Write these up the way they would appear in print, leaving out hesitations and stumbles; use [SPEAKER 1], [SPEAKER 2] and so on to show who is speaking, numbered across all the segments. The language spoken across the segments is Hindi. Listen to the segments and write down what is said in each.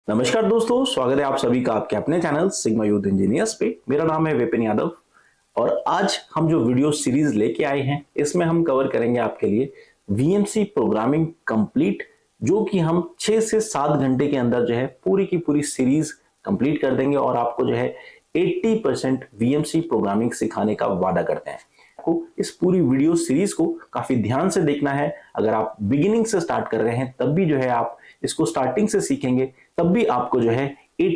[SPEAKER 1] नमस्कार दोस्तों, स्वागत है आप सभी का आपके अपने चैनल सिग्मा यूथ इंजीनियर्स पे। मेरा नाम है विपिन यादव और आज हम जो वीडियो सीरीज लेके आए हैं इसमें हम कवर करेंगे आपके लिए वीएमसी प्रोग्रामिंग कंप्लीट, जो कि हम 6 से 7 घंटे के अंदर जो है पूरी की पूरी सीरीज कंप्लीट कर देंगे और आपको जो है 80% वीएमसी प्रोग्रामिंग सिखाने का वादा करते हैं। आपको इस पूरी वीडियो सीरीज को काफी ध्यान से देखना है। अगर आप बिगिनिंग से स्टार्ट कर रहे हैं तब भी जो है आप इसको स्टार्टिंग से सीखेंगे तब भी आपको जो है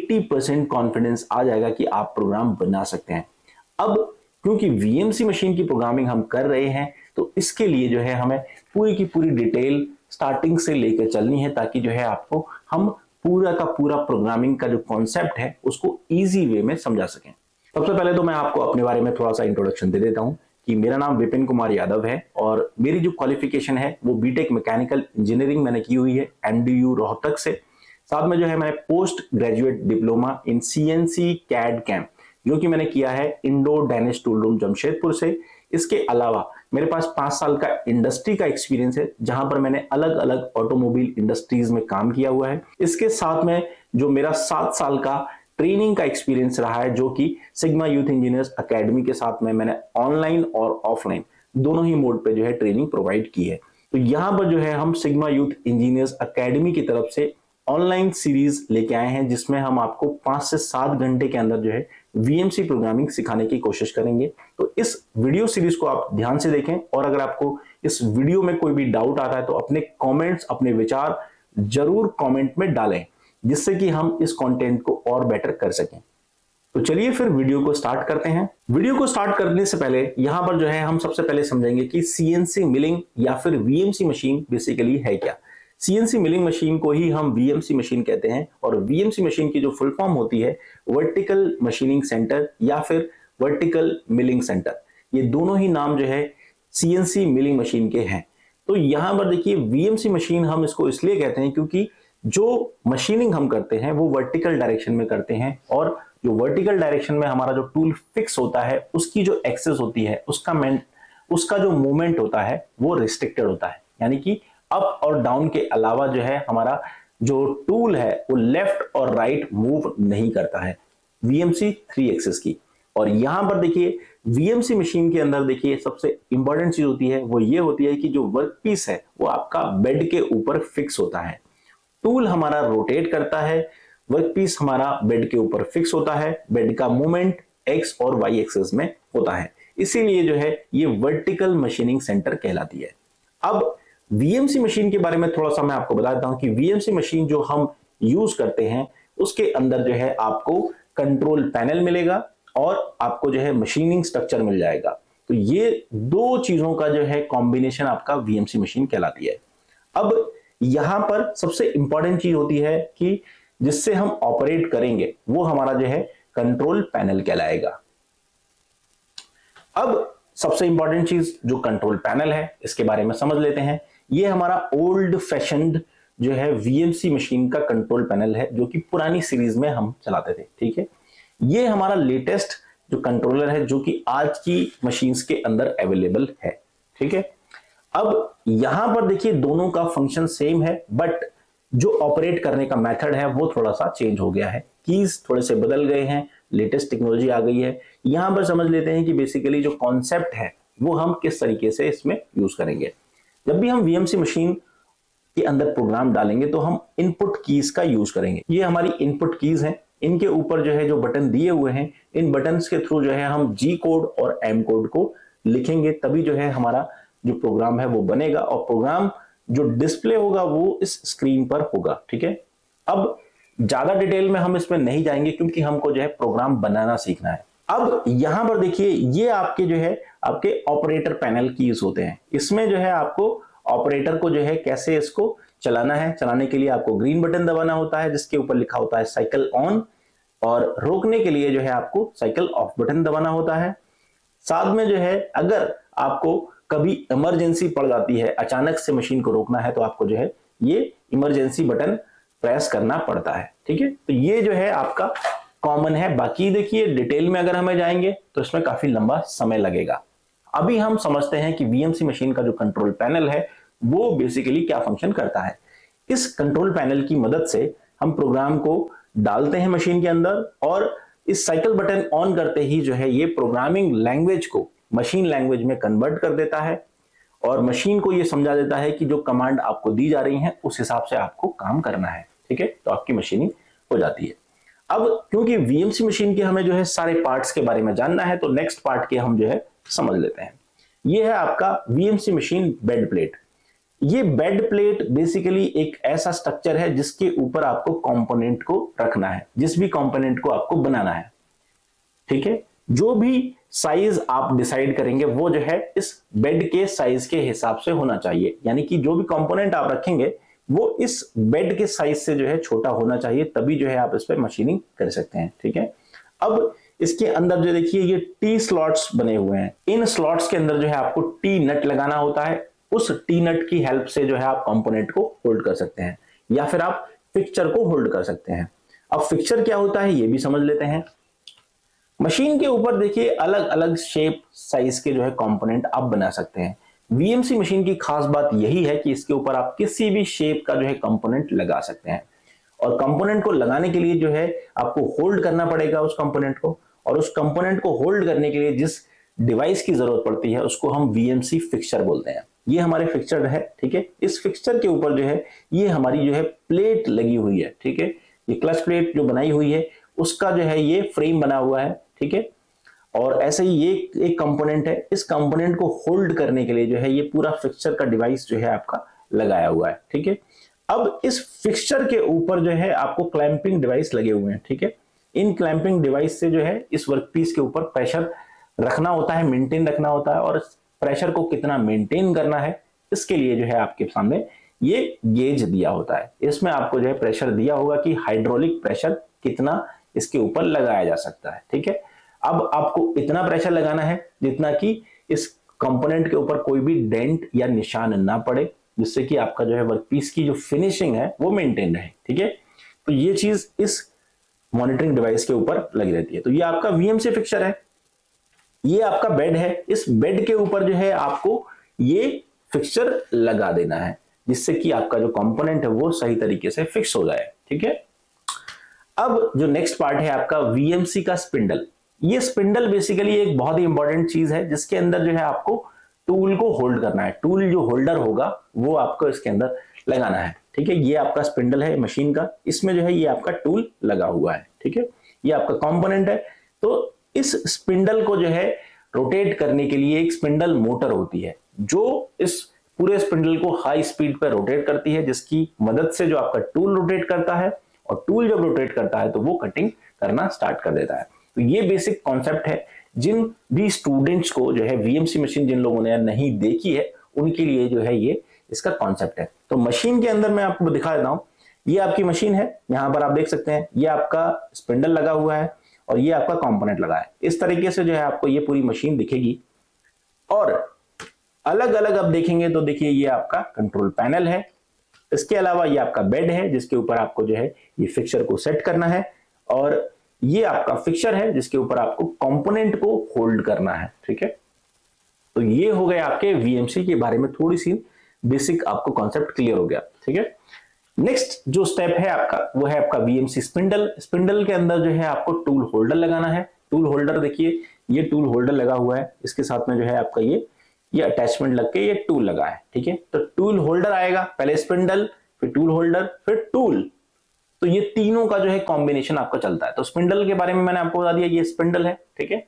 [SPEAKER 1] 80% कॉन्फिडेंस आ जाएगा कि आप प्रोग्राम बना सकते हैं। अब क्योंकि वीएमसी मशीन की प्रोग्रामिंग हम कर रहे हैं तो इसके लिए जो है हमें पूरी की पूरी डिटेल स्टार्टिंग से लेकर चलनी है, ताकि जो है आपको हम पूरा का पूरा प्रोग्रामिंग का जो कॉन्सेप्ट है उसको इजी वे में समझा सकें। सबसे पहले तो मैं आपको अपने बारे में थोड़ा सा इंट्रोडक्शन दे देता हूं कि मेरा नाम विपिन कुमार यादव है और मेरी जो क्वालिफिकेशन है वो बीटेक मैकेनिकल इंजीनियरिंग मैंने की हुई है एमडीयू रोहतक से। साथ में जो है मैंने post graduate diploma in CNC CAD CAM जो कि मैंने किया है Indo Danish tool room Jamshedpur से। इसके अलावा मेरे पास 5 साल का इंडस्ट्री का एक्सपीरियंस है जहां पर मैंने अलग अलग ऑटोमोबाइल इंडस्ट्रीज में काम किया हुआ है। इसके साथ में जो मेरा 7 साल का ट्रेनिंग का एक्सपीरियंस रहा है, जो कि सिग्मा यूथ इंजीनियर्स एकेडमी के साथ में मैंने ऑनलाइन और ऑफलाइन दोनों ही मोड पे जो है ट्रेनिंग प्रोवाइड की है। तो यहाँ पर जो है हम सिग्मा यूथ इंजीनियर्स एकेडमी की तरफ से ऑनलाइन सीरीज लेके आए हैं जिसमें हम आपको 5 से 7 घंटे के अंदर जो है वीएमसी प्रोग्रामिंग सिखाने की कोशिश करेंगे। तो इस वीडियो सीरीज को आप ध्यान से देखें और अगर आपको इस वीडियो में कोई भी डाउट आता है तो अपने कमेंट्स, अपने विचार जरूर कमेंट में डालें, जिससे कि हम इस कंटेंट को और बेटर कर सकें। तो चलिए फिर वीडियो को स्टार्ट करते हैं। वीडियो को स्टार्ट करने से पहले यहां पर जो है हम सबसे पहले समझेंगे कि सीएनसी मिलिंग या फिर वीएमसी मशीन बेसिकली है क्या। सीएनसी मिलिंग मशीन को ही हम वीएमसी मशीन कहते हैं और वीएमसी मशीन की जो फुल फॉर्म होती है वर्टिकल मशीनिंग सेंटर या फिर वर्टिकल मिलिंग सेंटर, ये दोनों ही नाम जो है सीएनसी मिलिंग मशीन के हैं। तो यहां पर देखिए वीएमसी मशीन हम इसको इसलिए कहते हैं क्योंकि जो मशीनिंग हम करते हैं वो वर्टिकल डायरेक्शन में करते हैं और जो वर्टिकल डायरेक्शन में हमारा जो टूल फिक्स होता है उसकी जो एक्सेस होती है उसका जो मूवमेंट होता है वो रिस्ट्रिक्टेड होता है, यानी कि अप और डाउन के अलावा जो है हमारा जो टूल है वो लेफ्ट और राइट मूव नहीं करता है वीएमसी 3 एक्सिस की। और यहां पर देखिए वीएमसी मशीन के अंदर देखिए सबसे इंपॉर्टेंट चीज होती है वो ये होती है कि जो वर्कपीस है वो आपका बेड के ऊपर फिक्स होता है। टूल हमारा रोटेट करता है, वर्कपीस हमारा बेड के ऊपर फिक्स होता है, बेड का मूवमेंट एक्स और वाई एक्सिस में होता है, इसीलिए जो है ये वर्टिकल मशीनिंग सेंटर कहलाती है। अब वीएमसी मशीन के बारे में थोड़ा सा मैं आपको बताता हूं कि वीएमसी मशीन जो हम यूज करते हैं उसके अंदर जो है आपको कंट्रोल पैनल मिलेगा और आपको जो है मशीनिंग स्ट्रक्चर मिल जाएगा। तो ये दो चीजों का जो है कॉम्बिनेशन आपका वीएमसी मशीन कहलाती है। अब यहां पर सबसे इंपॉर्टेंट चीज होती है कि जिससे हम ऑपरेट करेंगे वो हमारा जो है कंट्रोल पैनल कहलाएगा। अब सबसे इंपॉर्टेंट चीज जो कंट्रोल पैनल है इसके बारे में समझ लेते हैं। ये हमारा ओल्ड फैशन्ड जो है वीएमसी मशीन का कंट्रोल पैनल है जो कि पुरानी सीरीज में हम चलाते थे, ठीक है। ये हमारा लेटेस्ट जो कंट्रोलर है जो कि आज की मशीन्स के अंदर अवेलेबल है, ठीक है। अब यहां पर देखिए दोनों का फंक्शन सेम है, बट जो ऑपरेट करने का मेथड है वो थोड़ा सा चेंज हो गया है, कीज थोड़े से बदल गए हैं, लेटेस्ट टेक्नोलॉजी आ गई है। यहां पर समझ लेते हैं कि बेसिकली जो कॉन्सेप्ट है वो हम किस तरीके से इसमें यूज करेंगे। जब भी हम वीएमसी मशीन के अंदर प्रोग्राम डालेंगे तो हम इनपुट कीज का यूज करेंगे। ये हमारी इनपुट कीज हैं, इनके ऊपर जो है जो बटन दिए हुए हैं इन बटन्स के थ्रू जो है हम जी कोड और एम कोड को लिखेंगे, तभी जो है हमारा जो प्रोग्राम है वो बनेगा और प्रोग्राम जो डिस्प्ले होगा वो इस स्क्रीन पर होगा, ठीक है। अब ज्यादा डिटेल में हम इसमें नहीं जाएंगे क्योंकि हमको जो है प्रोग्राम बनाना सीखना है। अब यहां पर देखिए ये आपके जो है आपके ऑपरेटर पैनल कीज होते हैं। इसमें जो है आपको ऑपरेटर को जो है कैसे इसको चलाना है, चलाने के लिए आपको ग्रीन बटन दबाना होता है जिसके ऊपर लिखा होता है साइकिल ऑन, और रोकने के लिए जो है आपको साइकिल ऑफ बटन दबाना होता है। साथ में जो है अगर आपको कभी इमरजेंसी पड़ जाती है, अचानक से मशीन को रोकना है, तो आपको जो है ये इमरजेंसी बटन प्रेस करना पड़ता है, ठीक है। तो ये जो है आपका कॉमन है। बाकी देखिए डिटेल में अगर हमें जाएंगे तो इसमें काफी लंबा समय लगेगा। अभी हम समझते हैं कि वीएमसी मशीन का जो कंट्रोल पैनल है वो बेसिकली क्या फंक्शन करता है। इस कंट्रोल पैनल की मदद से हम प्रोग्राम को डालते हैं मशीन के अंदर और इस साइकिल बटन ऑन करते ही जो है ये प्रोग्रामिंग लैंग्वेज को मशीन लैंग्वेज में कन्वर्ट कर देता है और मशीन को ये समझा देता है कि जो कमांड आपको दी जा रही है उस हिसाब से आपको काम करना है। ठीक है, तो आपकी मशीनिंग हो जाती है। अब क्योंकि वीएमसी मशीन के हमें जो है सारे पार्ट्स के बारे में जानना है तो नेक्स्ट पार्ट के हम जो है समझ लेते हैं। ये है आपका वीएमसी मशीन बेड प्लेट। ये बेड प्लेट बेसिकली एक ऐसा स्ट्रक्चर है जिसके ऊपर आपको कंपोनेंट को रखना है, जिस भी कंपोनेंट को आपको बनाना है। ठीक है, जो भी साइज आप डिसाइड करेंगे वो जो है इस बेड के साइज के हिसाब से होना चाहिए, यानी कि जो भी कंपोनेंट आप रखेंगे वो इस बेड के साइज से जो है छोटा होना चाहिए, तभी जो है आप इस पे मशीनिंग कर सकते हैं। ठीक है, अब इसके अंदर जो देखिए ये टी स्लॉट्स बने हुए हैं। इन स्लॉट्स के अंदर जो है आपको टी नट लगाना होता है। उस टी नट की हेल्प से जो है आप कंपोनेंट को होल्ड कर सकते हैं या फिर आप फिक्सचर को होल्ड कर सकते हैं। अब फिक्सचर क्या होता है ये भी समझ लेते हैं। मशीन के ऊपर देखिए अलग अलग शेप साइज के जो है कंपोनेंट आप बना सकते हैं। वीएमसी मशीन की खास बात यही है कि इसके ऊपर आप किसी भी शेप का जो है कंपोनेंट लगा सकते हैं और कंपोनेंट को लगाने के लिए जो है आपको होल्ड करना पड़ेगा उस कंपोनेंट को, और उस कंपोनेंट को होल्ड करने के लिए जिस डिवाइस की जरूरत पड़ती है उसको हम वीएमसी फिक्सचर बोलते हैं। ये हमारे फिक्सचर है। ठीक है, इस फिक्सचर के ऊपर जो है ये हमारी जो है प्लेट लगी हुई है। ठीक है, ये क्लच प्लेट जो बनाई हुई है उसका जो है ये फ्रेम बना हुआ है। ठीक है, और ऐसे ही ये एक कंपोनेंट है। इस कंपोनेंट को होल्ड करने के लिए जो है ये पूरा फिक्सचर का डिवाइस जो है आपका लगाया हुआ है। ठीक है, अब इस फिक्सचर के ऊपर जो है आपको क्लैंपिंग डिवाइस लगे हुए हैं। ठीक है, इन क्लैंपिंग डिवाइस से जो है इस वर्कपीस के ऊपर प्रेशर रखना होता है, मेंटेन रखना होता है, और प्रेशर को कितना मेंटेन करना है इसके लिए जो है आपके सामने ये गेज दिया होता है। इसमें आपको जो है प्रेशर दिया होगा कि हाइड्रोलिक प्रेशर कितना इसके ऊपर लगाया जा सकता है। ठीक है, अब आपको इतना प्रेशर लगाना है जितना कि इस कंपोनेंट के ऊपर कोई भी डेंट या निशान ना पड़े, जिससे कि आपका जो है वर्कपीस की जो फिनिशिंग है वो मेंटेन रहे। ठीक है, तो ये चीज इस मॉनिटरिंग डिवाइस के ऊपर लगी रहती है। तो ये आपका वीएमसी फिक्सचर है, ये आपका बेड है। इस बेड के ऊपर जो है आपको ये फिक्सचर लगा देना है जिससे कि आपका जो कंपोनेंट है वो सही तरीके से फिक्स हो जाए। ठीक है, अब जो नेक्स्ट पार्ट है आपका वीएमसी का स्पिंडल। ये स्पिंडल बेसिकली एक बहुत ही इंपॉर्टेंट चीज है जिसके अंदर जो है आपको टूल को होल्ड करना है। टूल जो होल्डर होगा वो आपको इसके अंदर लगाना है। ठीक है, ये आपका स्पिंडल है मशीन का, इसमें जो है ये आपका टूल लगा हुआ है। ठीक है, ये आपका कंपोनेंट है। तो इस स्पिंडल को जो है रोटेट करने के लिए एक स्पिंडल मोटर होती है जो इस पूरे स्पिंडल को हाई स्पीड पर रोटेट करती है, जिसकी मदद से जो आपका टूल रोटेट करता है, और टूल जब रोटेट करता है तो वो कटिंग करना स्टार्ट कर देता है। तो ये बेसिक कॉन्सेप्ट है। जिन भी स्टूडेंट्स को जो है वीएमसी मशीन जिन लोगों ने नहीं देखी है उनके लिए जो है ये इसका कॉन्सेप्ट है। तो मशीन के अंदर मैं आपको दिखा देता हूं। ये आपकी मशीन है, यहां पर आप देख सकते हैं ये आपका स्पिंडल लगा हुआ है और ये आपका कंपोनेंट लगा है। इस तरीके से जो है आपको ये पूरी मशीन दिखेगी। और अलग अलग आप देखेंगे तो देखिए ये आपका कंट्रोल पैनल है, इसके अलावा ये आपका बेड है जिसके ऊपर आपको जो है ये फिक्सचर को सेट करना है, और ये आपका फिक्सचर है जिसके ऊपर आपको कंपोनेंट को होल्ड करना है। ठीक है, तो ये हो गया आपके वीएमसी के बारे में थोड़ी सी बेसिक आपको कॉन्सेप्ट क्लियर हो गया। ठीक है, नेक्स्ट जो स्टेप है आपका वो है आपका वीएमसी स्पिंडल। स्पिंडल के अंदर जो है आपको टूल होल्डर लगाना है। टूल होल्डर देखिए ये टूल होल्डर लगा हुआ है, इसके साथ में जो है आपका ये अटैचमेंट लग के ये टूल लगा है। ठीक है, तो टूल होल्डर आएगा, पहले स्पिंडल फिर टूल होल्डर फिर टूल, तो ये तीनों का जो है कॉम्बिनेशन आपका चलता है। तो स्पिंडल के बारे में मैंने आपको बता दिया, ये स्पिंडल है। ठीक है,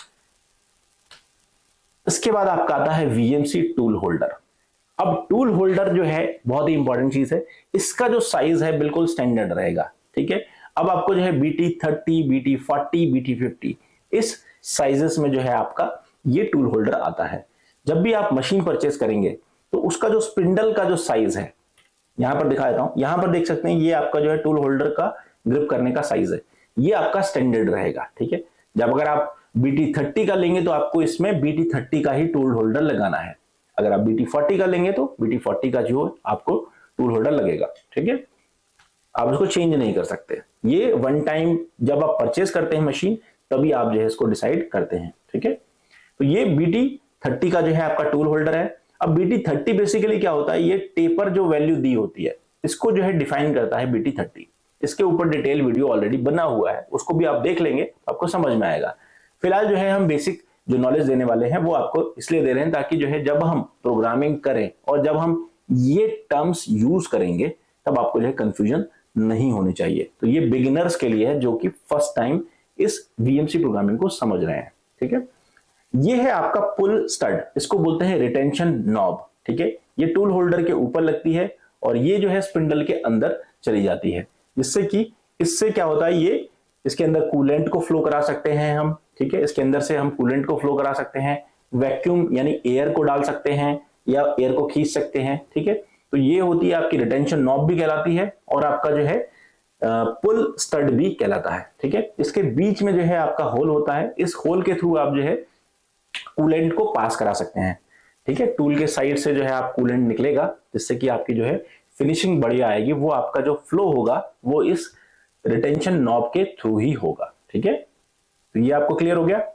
[SPEAKER 1] इसके बाद आपका आता है वीएमसी टूल होल्डर। अब टूल होल्डर जो है बहुत ही इंपॉर्टेंट चीज है, इसका जो साइज है बिल्कुल स्टैंडर्ड रहेगा। ठीक है, अब आपको जो है BT30, BT40, BT50 इस साइजेस में जो है आपका ये टूल होल्डर आता है। जब भी आप मशीन परचेस करेंगे तो उसका जो स्पिंडल का जो साइज है, यहां पर दिखा देता हूं, यहां पर देख सकते हैं ये आपका जो है टूल होल्डर का ग्रिप करने का साइज है, ये आपका स्टैंडर्ड रहेगा। ठीक है, जब अगर आप BT30 का लेंगे तो आपको इसमें BT30 का ही टूल होल्डर लगाना है। अगर आप BT40 का लेंगे तो BT40 का जो आपको टूल होल्डर लगेगा। ठीक है, आप इसको चेंज नहीं कर सकते। ये वन टाइम जब आप परचेस करते हैं मशीन तभी आप जो है इसको डिसाइड करते हैं। ठीक है, तो ये BT30 का जो है आपका टूल होल्डर है। अब BT30 बेसिकली क्या होता है, ये टेपर जो वैल्यू दी होती है इसको जो है डिफाइन करता है BT30। इसके ऊपर डिटेल वीडियो ऑलरेडी बना हुआ है, उसको भी आप देख लेंगे आपको समझ में आएगा। फिलहाल जो है हम बेसिक जो नॉलेज देने वाले हैं वो आपको इसलिए दे रहे हैं ताकि जो है जब हम प्रोग्रामिंग करें और जब हम ये टर्म्स यूज करेंगे तब आपको जो है कंफ्यूजन नहीं होनी चाहिए। तो ये बिगिनर्स के लिए है जो कि फर्स्ट टाइम इस वीएमसी प्रोग्रामिंग को समझ रहे हैं। ठीक है, ये है आपका पुल स्टड, इसको बोलते हैं रिटेंशन नॉब। ठीक है, ये टूल होल्डर के ऊपर लगती है और ये जो है स्पिंडल के अंदर चली जाती है, जिससे कि इससे क्या होता है, ये इसके अंदर कूलेंट को फ्लो करा सकते हैं हम। ठीक है, इसके अंदर से हम कूलेंट को फ्लो करा सकते हैं, वैक्यूम यानी एयर को डाल सकते हैं या एयर को खींच सकते हैं। ठीक है, तो ये होती है आपकी रिटेंशन नॉब भी कहलाती है और आपका जो है पुल स्टड भी कहलाता है। ठीक है, इसके बीच में जो है आपका होल होता है, इस होल के थ्रू आप जो है कूलेंट को पास करा सकते हैं। ठीक है, टूल के साइड से जो है आप कूलेंट निकलेगा, जिससे कि आपकी जो है फिनिशिंग बढ़िया आएगी। वो आपका जो फ्लो होगा वो इस रिटेंशन नॉब के थ्रू ही होगा। ठीक है, तो ये आपको क्लियर हो गया।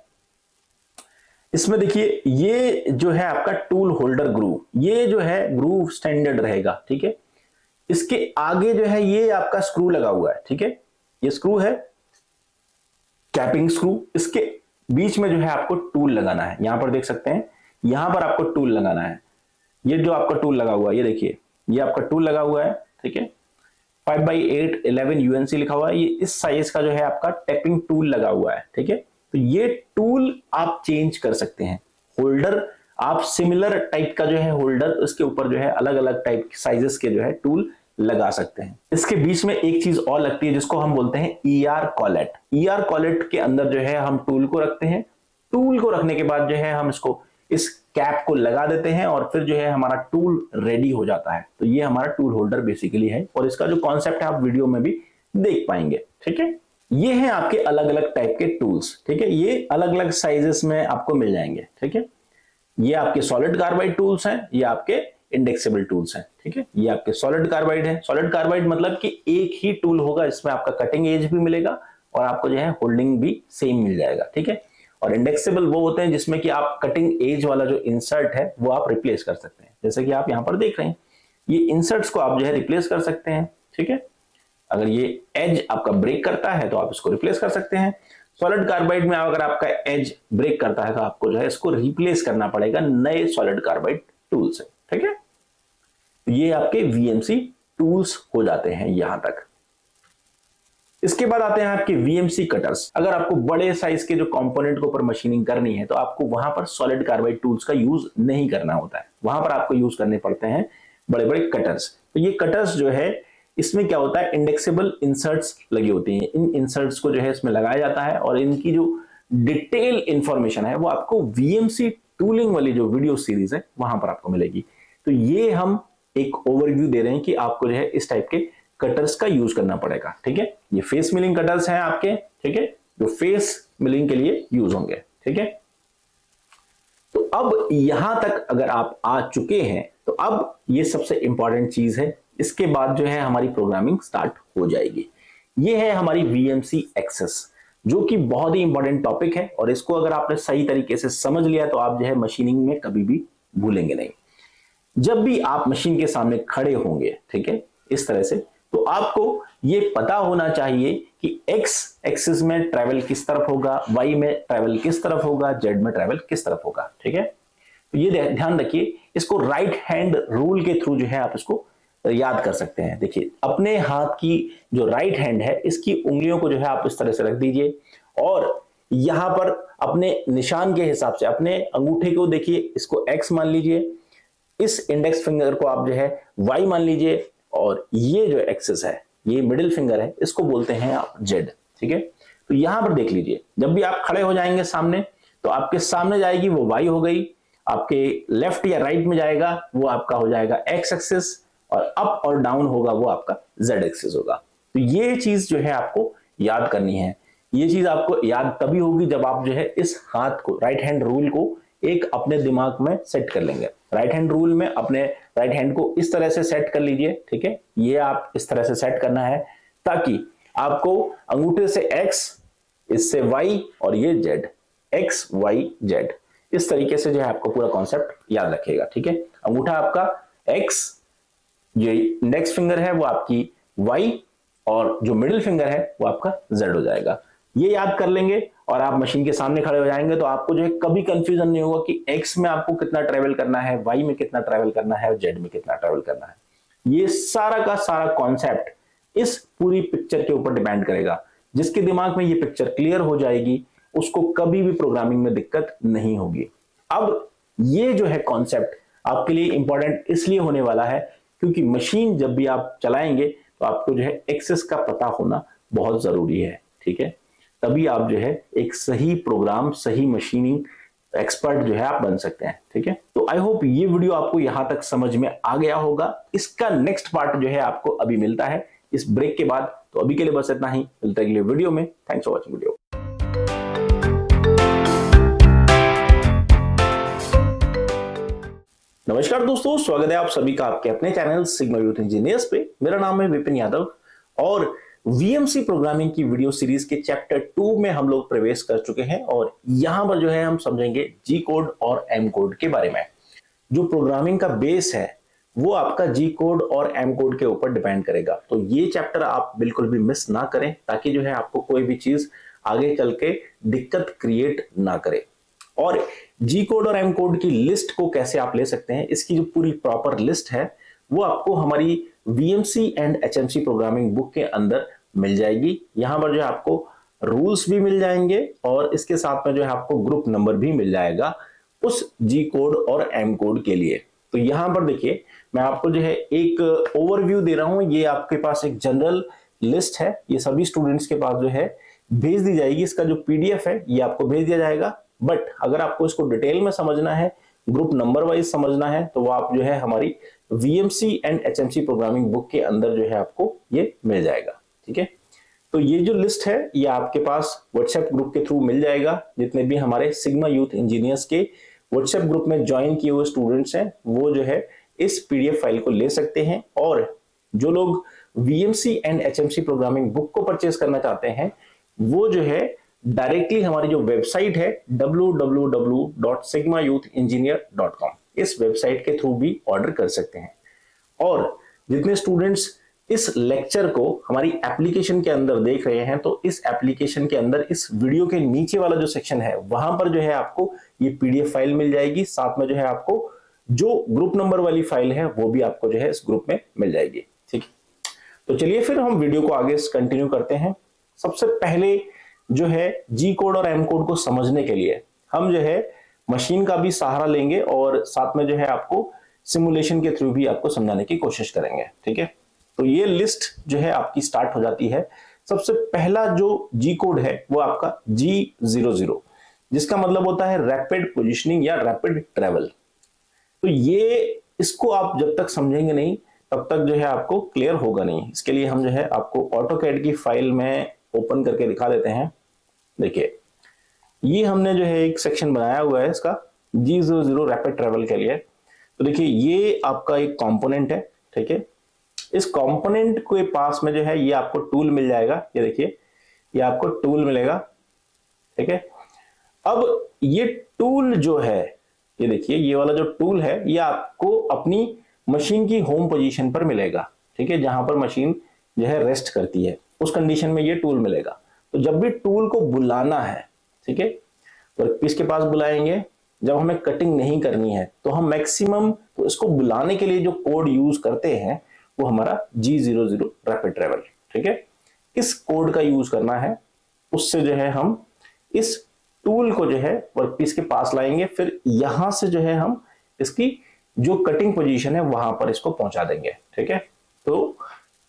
[SPEAKER 1] इसमें देखिए ये जो है आपका टूल होल्डर ग्रूव, ये जो है ग्रूव स्टैंडर्ड रहेगा। ठीक है, इसके आगे जो है ये आपका स्क्रू लगा हुआ है। ठीक है, ये स्क्रू है कैपिंग स्क्रू, इसके बीच में जो है आपको टूल लगाना है। यहां पर देख सकते हैं, यहां पर आपको टूल लगाना है। ये जो आपका टूल लगा हुआ है, ये देखिए ये आपका टूल लगा हुआ है। ठीक है, 5x8 11 यूएनसी लिखा हुआ है, ये इस साइज का जो है आपका टैपिंग टूल लगा हुआ है। ठीक है, तो ये टूल आप चेंज कर सकते हैं। होल्डर आप सिमिलर टाइप का जो है होल्डर, उसके ऊपर जो है अलग अलग टाइप साइजेस के जो है टूल लगा सकते हैं। इसके बीच में एक चीज और लगती है जिसको हम बोलते हैं ईआर कॉलेट। ईआर कॉलेट के अंदर जो है हम टूल को रखते हैं। टूल को रखने के बाद जो है हम इसको इस कैप को लगा देते हैं और फिर जो है हमारा टूल रेडी हो जाता है। तो ये हमारा टूल होल्डर बेसिकली है और इसका जो कॉन्सेप्ट है आप वीडियो में भी देख पाएंगे। ठीक है, ये हैं आपके अलग अलग टाइप के टूल्स। ठीक है, ये अलग अलग साइजेस में आपको मिल जाएंगे। ठीक है, ये आपके सॉलिड कार्बाइड टूल्स हैं, ये आपके इंडेक्सेबल टूल्स हैं। ठीक है, ये आपके सॉलिड कार्बाइड है। सॉलिड कार्बाइड मतलब कि एक ही टूल होगा, इसमें आपका कटिंग एज भी मिलेगा और आपको जो है होल्डिंग भी सेम मिल जाएगा। ठीक है, और इंडेक्सेबल वो होते हैं जिसमें कि आप कटिंग एज वाला जो इंसर्ट है वो आप रिप्लेस कर सकते हैं, जैसे कि आप यहां पर देख रहे हैं ये इंसर्ट्स को आप जो है रिप्लेस कर सकते हैं। ठीक है, अगर ये एज आपका ब्रेक करता है तो आप इसको रिप्लेस कर सकते हैं। सॉलिड कार्बाइड में अगर आपका एज ब्रेक करता है तो आपको जो है इसको रिप्लेस करना पड़ेगा नए सॉलिड कार्बाइड टूल से। ठीक है, ये आपके वीएमसी टूल्स हो जाते हैं यहां तक। इसके बाद आते हैं आपके वीएमसी कटर्स। अगर आपको बड़े साइज के जो कंपोनेंट के ऊपर मशीनिंग करनी है तो आपको वहां पर सॉलिड कार्बाइड टूल्स का यूज नहीं करना होता है, वहां पर आपको यूज करने पड़ते हैं बड़े बड़े कटर्स। तो ये कटर्स जो है इसमें क्या होता है, इंडेक्सेबल इंसर्ट्स लगी होती हैं। इन इंसर्ट्स को जो है इसमें लगाया जाता है और इनकी जो डिटेल इंफॉर्मेशन है वो आपको वीएमसी टूलिंग वाली जो वीडियो सीरीज है वहां पर आपको मिलेगी। तो ये हम एक ओवरव्यू दे रहे हैं कि आपको जो है इस टाइप के कटर्स का यूज करना पड़ेगा। ठीक है, ये फेस मिलिंग कटर्स हैं आपके। ठीक है, जो फेस मिलिंग के लिए यूज होंगे। ठीक है, तो अब यहां तक अगर आप आ चुके हैं तो अब ये सबसे इंपॉर्टेंट चीज है, इसके बाद जो है हमारी प्रोग्रामिंग स्टार्ट हो जाएगी। ये है हमारी वीएमसी एक्सेस, जो कि बहुत ही इंपॉर्टेंट टॉपिक है और इसको अगर आपने सही तरीके से समझ लिया तो आप जो है मशीनिंग में कभी भी भूलेंगे नहीं। जब भी आप मशीन के सामने खड़े होंगे, ठीक है, इस तरह से, तो आपको ये पता होना चाहिए कि एक्स एक्सिस में ट्रैवल किस तरफ होगा, वाई में ट्रैवल किस तरफ होगा, जेड में ट्रैवल किस तरफ होगा। ठीक है, तो ये ध्यान रखिए, इसको राइट हैंड रूल के थ्रू जो है आप इसको याद कर सकते हैं। देखिए अपने हाथ की जो राइट हैंड है इसकी उंगलियों को जो है आप इस तरह से रख दीजिए और यहां पर अपने निशान के हिसाब से अपने अंगूठे को देखिए, इसको एक्स मान लीजिए, इस इंडेक्स फिंगर को आप जो है वाई मान लीजिए और ये जो एक्सिस है, ये मिडिल फिंगर है, इसको बोलते हैं आप जेड। ठीक है, तो यहां पर देख लीजिए, जब भी आप खड़े हो जाएंगे सामने तो आपके सामने जाएगी वो वाई हो गई, आपके लेफ्ट या राइट में जाएगा वो आपका हो जाएगा एक्स एक्सिस और अप और डाउन होगा वो आपका जेड एक्सिस होगा। तो ये चीज जो है आपको याद करनी है। ये चीज आपको याद तभी होगी जब आप जो है इस हाथ को, राइट हैंड रूल को एक अपने दिमाग में सेट कर लेंगे। राइट हैंड रूल में अपने राइट हैंड को इस तरह से सेट कर लीजिए। ठीक है, ये आप इस तरह से सेट करना है ताकि आपको अंगूठे से एक्स, इससे वाई और ये जेड, एक्स वाई जेड, इस तरीके से जो है आपको पूरा कॉन्सेप्ट याद रखेगा। ठीक है, अंगूठा आपका एक्स, ये इंडेक्स फिंगर है वो आपकी वाई और जो मिडिल फिंगर है वो आपका Z हो जाएगा। ये याद कर लेंगे और आप मशीन के सामने खड़े हो जाएंगे तो आपको जो है कभी कंफ्यूजन नहीं होगा कि X में आपको कितना ट्रेवल करना है, Y में कितना ट्रेवल करना है और Z में कितना ट्रेवल करना है। ये सारा का सारा कॉन्सेप्ट इस पूरी पिक्चर के ऊपर डिपेंड करेगा। जिसके दिमाग में ये पिक्चर क्लियर हो जाएगी उसको कभी भी प्रोग्रामिंग में दिक्कत नहीं होगी। अब ये जो है कॉन्सेप्ट आपके लिए इंपॉर्टेंट इसलिए होने वाला है क्योंकि मशीन जब भी आप चलाएंगे तो आपको जो है एक्सेस का पता होना बहुत जरूरी है, ठीक है। तभी आप जो है एक सही प्रोग्राम, सही मशीनिंग एक्सपर्ट जो है आप बन सकते हैं, ठीक है। तो आई होप ये वीडियो आपको यहां तक समझ में आ गया होगा। इसका नेक्स्ट पार्ट जो है आपको अभी मिलता है इस ब्रेक के बाद। तो अभी के लिए बस इतना ही, मिलते हैं अगले वीडियो में। Thanks for watching video. नमस्कार दोस्तों, स्वागत है आप सभी का आपके अपने चैनल सिग्मा यूथ इंजीनियर्स पे। मेरा नाम है विपिन यादव और वीएमसी प्रोग्रामिंग की वीडियो सीरीज के चैप्टर 2 में हम लोग प्रवेश कर चुके हैं और यहां पर जो है हम समझेंगे जी कोड और एम कोड के बारे में। जो प्रोग्रामिंग का बेस है वो आपका जी कोड और एम कोड के ऊपर डिपेंड करेगा। तो ये चैप्टर आप बिल्कुल भी मिस ना करें ताकि जो है आपको कोई भी चीज आगे चल के दिक्कत क्रिएट ना करे। और जी कोड और एम कोड की लिस्ट को कैसे आप ले सकते हैं, इसकी जो पूरी प्रॉपर लिस्ट है वो आपको हमारी VMC and HMC programming book के अंदर मिल जाएगी। यहां पर जो है आपको रूल्स भी मिल जाएंगे और इसके साथ में जो है आपको ग्रुप नंबर भी मिल जाएगा उस जी कोड और एम कोड के लिए। तो यहां पर देखिए मैं आपको जो है एक ओवरव्यू दे रहा हूं। ये आपके पास एक जनरल लिस्ट है, ये सभी स्टूडेंट्स के पास जो है भेज दी जाएगी। इसका जो पीडीएफ है ये आपको भेज दिया जाएगा। बट अगर आपको इसको डिटेल में समझना है, ग्रुप नंबर वाइज समझना है, तो वो आप जो है हमारी VMC and HMC programming book के अंदर जो है आपको ये मिल जाएगा, ठीक है। तो ये जो लिस्ट है ये आपके पास व्हाट्सएप ग्रुप के थ्रू मिल जाएगा। जितने भी हमारे सिग्मा यूथ इंजीनियर्स के व्हाट्सएप ग्रुप में ज्वाइन किए हुए स्टूडेंट्स हैं वो जो है इस पीडीएफ फाइल को ले सकते हैं। और जो लोग VMC and HMC programming book को परचेज करना चाहते हैं वो जो है डायरेक्टली हमारी जो वेबसाइट है www.sigmayoutengineer.com, इस वेबसाइट के थ्रू भी ऑर्डर कर सकते हैं। और जितने स्टूडेंट्स इस लेक्चर को हमारी एप्लीकेशन के अंदर देख रहे हैं तो इस एप्लीकेशन के अंदर इस वीडियो के नीचे वाला जो सेक्शन है वहां पर जो है आपको ये पीडीएफ फाइल मिल जाएगी। साथ में जो है आपको जो ग्रुप नंबर वाली फाइल है वो भी आपको जो है इस ग्रुप में मिल जाएगी, ठीक है। तो चलिए फिर हम वीडियो को आगे कंटिन्यू करते हैं। सबसे पहले जो है जी कोड और एम कोड को समझने के लिए हम जो है मशीन का भी सहारा लेंगे और साथ में जो है आपको सिमुलेशन के थ्रू भी आपको समझाने की कोशिश करेंगे, ठीक है। तो ये लिस्ट जो है आपकी स्टार्ट हो जाती है। सबसे पहला जो जी कोड है वो आपका G00, जिसका मतलब होता है रैपिड पोजिशनिंग या रैपिड ट्रेवल। तो ये इसको आप जब तक समझेंगे नहीं तब तक जो है आपको क्लियर होगा नहीं। इसके लिए हम जो है आपको ऑटोकैड की फाइल में ओपन करके दिखा देते हैं। देखिए ये हमने जो है एक सेक्शन बनाया हुआ है इसका G00 रैपिड ट्रेवल के लिए। तो देखिए ये आपका एक कंपोनेंट है, ठीक है। इस कंपोनेंट के पास में जो है ये आपको टूल मिल जाएगा। ये देखिए ये आपको टूल मिलेगा, ठीक है। अब ये टूल जो है ये देखिए ये वाला जो टूल है ये आपको अपनी मशीन की होम पोजीशन पर मिलेगा, ठीक है। जहां पर मशीन जो है रेस्ट करती है उस कंडीशन में ये टूल मिलेगा। तो जब भी टूल को बुलाना है, ठीक है, वर्कपीस के पास बुलाएंगे। जब हमें कटिंग नहीं करनी है तो हम मैक्सिमम तो इसको बुलाने के लिए जो कोड यूज करते हैं वो हमारा G00 रैपिड ट्रेवल, ठीक है। इस कोड का यूज करना है, उससे जो है हम इस टूल को जो है वर्कपीस के पास लाएंगे। फिर यहां से जो है हम इसकी जो कटिंग पोजीशन है वहां पर इसको पहुंचा देंगे, ठीक है। तो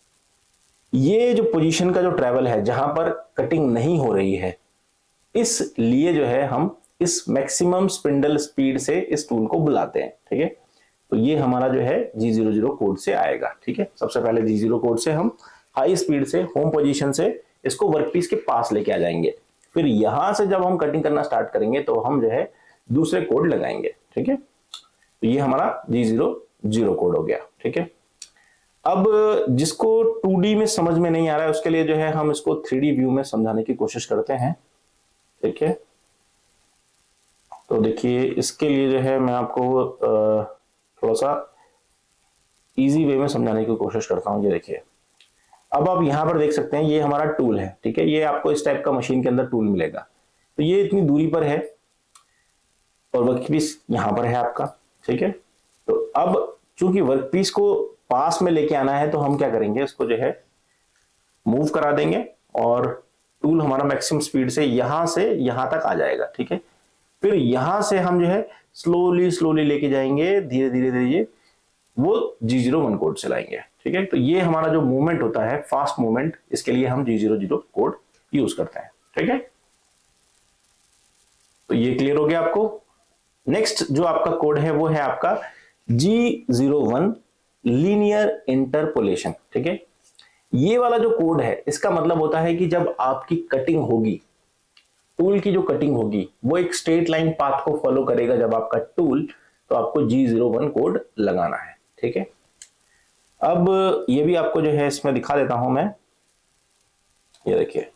[SPEAKER 1] ये जो पोजीशन का जो ट्रेवल है जहां पर कटिंग नहीं हो रही है, इसलिए जो है हम इस मैक्सिमम स्पिंडल स्पीड से इस टूल को बुलाते हैं, ठीक है। तो ये हमारा जो है G00 कोड से आएगा, ठीक है। सबसे पहले G0 कोड से हम हाई स्पीड से होम पोजीशन से इसको वर्कपीस के पास लेके आ जाएंगे। फिर यहां से जब हम कटिंग करना स्टार्ट करेंगे तो हम जो है दूसरे कोड लगाएंगे, ठीक है। तो ये हमारा G00 कोड हो गया, ठीक है। अब जिसको 2D में समझ में नहीं आ रहा है उसके लिए जो है हम इसको 3D व्यू में समझाने की कोशिश करते हैं, ठीक है। तो देखिए इसके लिए जो है मैं आपको थोड़ा सा इजी वे में समझाने की कोशिश करता हूं। ये देखिए अब आप यहां पर देख सकते हैं ये हमारा टूल है, ठीक है, ये आपको इस टाइप का मशीन के अंदर टूल मिलेगा। तो ये इतनी दूरी पर है और वर्कपीस यहां पर है आपका, ठीक है। तो अब चूंकि वर्कपीस को पास में लेके आना है तो हम क्या करेंगे, इसको जो है मूव करा देंगे और टूल हमारा मैक्सिमम स्पीड से यहां तक आ जाएगा, ठीक है। फिर यहां से हम जो है स्लोली स्लोली लेके जाएंगे, धीरे धीरे धीरे वो G01 कोड चलाएंगे, ठीक है। तो ये हमारा जो मूवमेंट होता है, फास्ट मूवमेंट, इसके लिए हम G00 कोड यूज करते हैं, ठीक है। तो ये क्लियर हो गया आपको। नेक्स्ट जो आपका कोड है वो है आपका G01 लीनियर इंटरपोलेशन, ठीक है। ये वाला जो कोड है इसका मतलब होता है कि जब आपकी कटिंग होगी, टूल की जो कटिंग होगी वो एक स्ट्रेट लाइन पाथ को फॉलो करेगा जब आपका टूल, तो आपको G01 कोड लगाना है, ठीक है। अब ये भी आपको जो है इसमें दिखा देता हूं मैं, ये देखिए,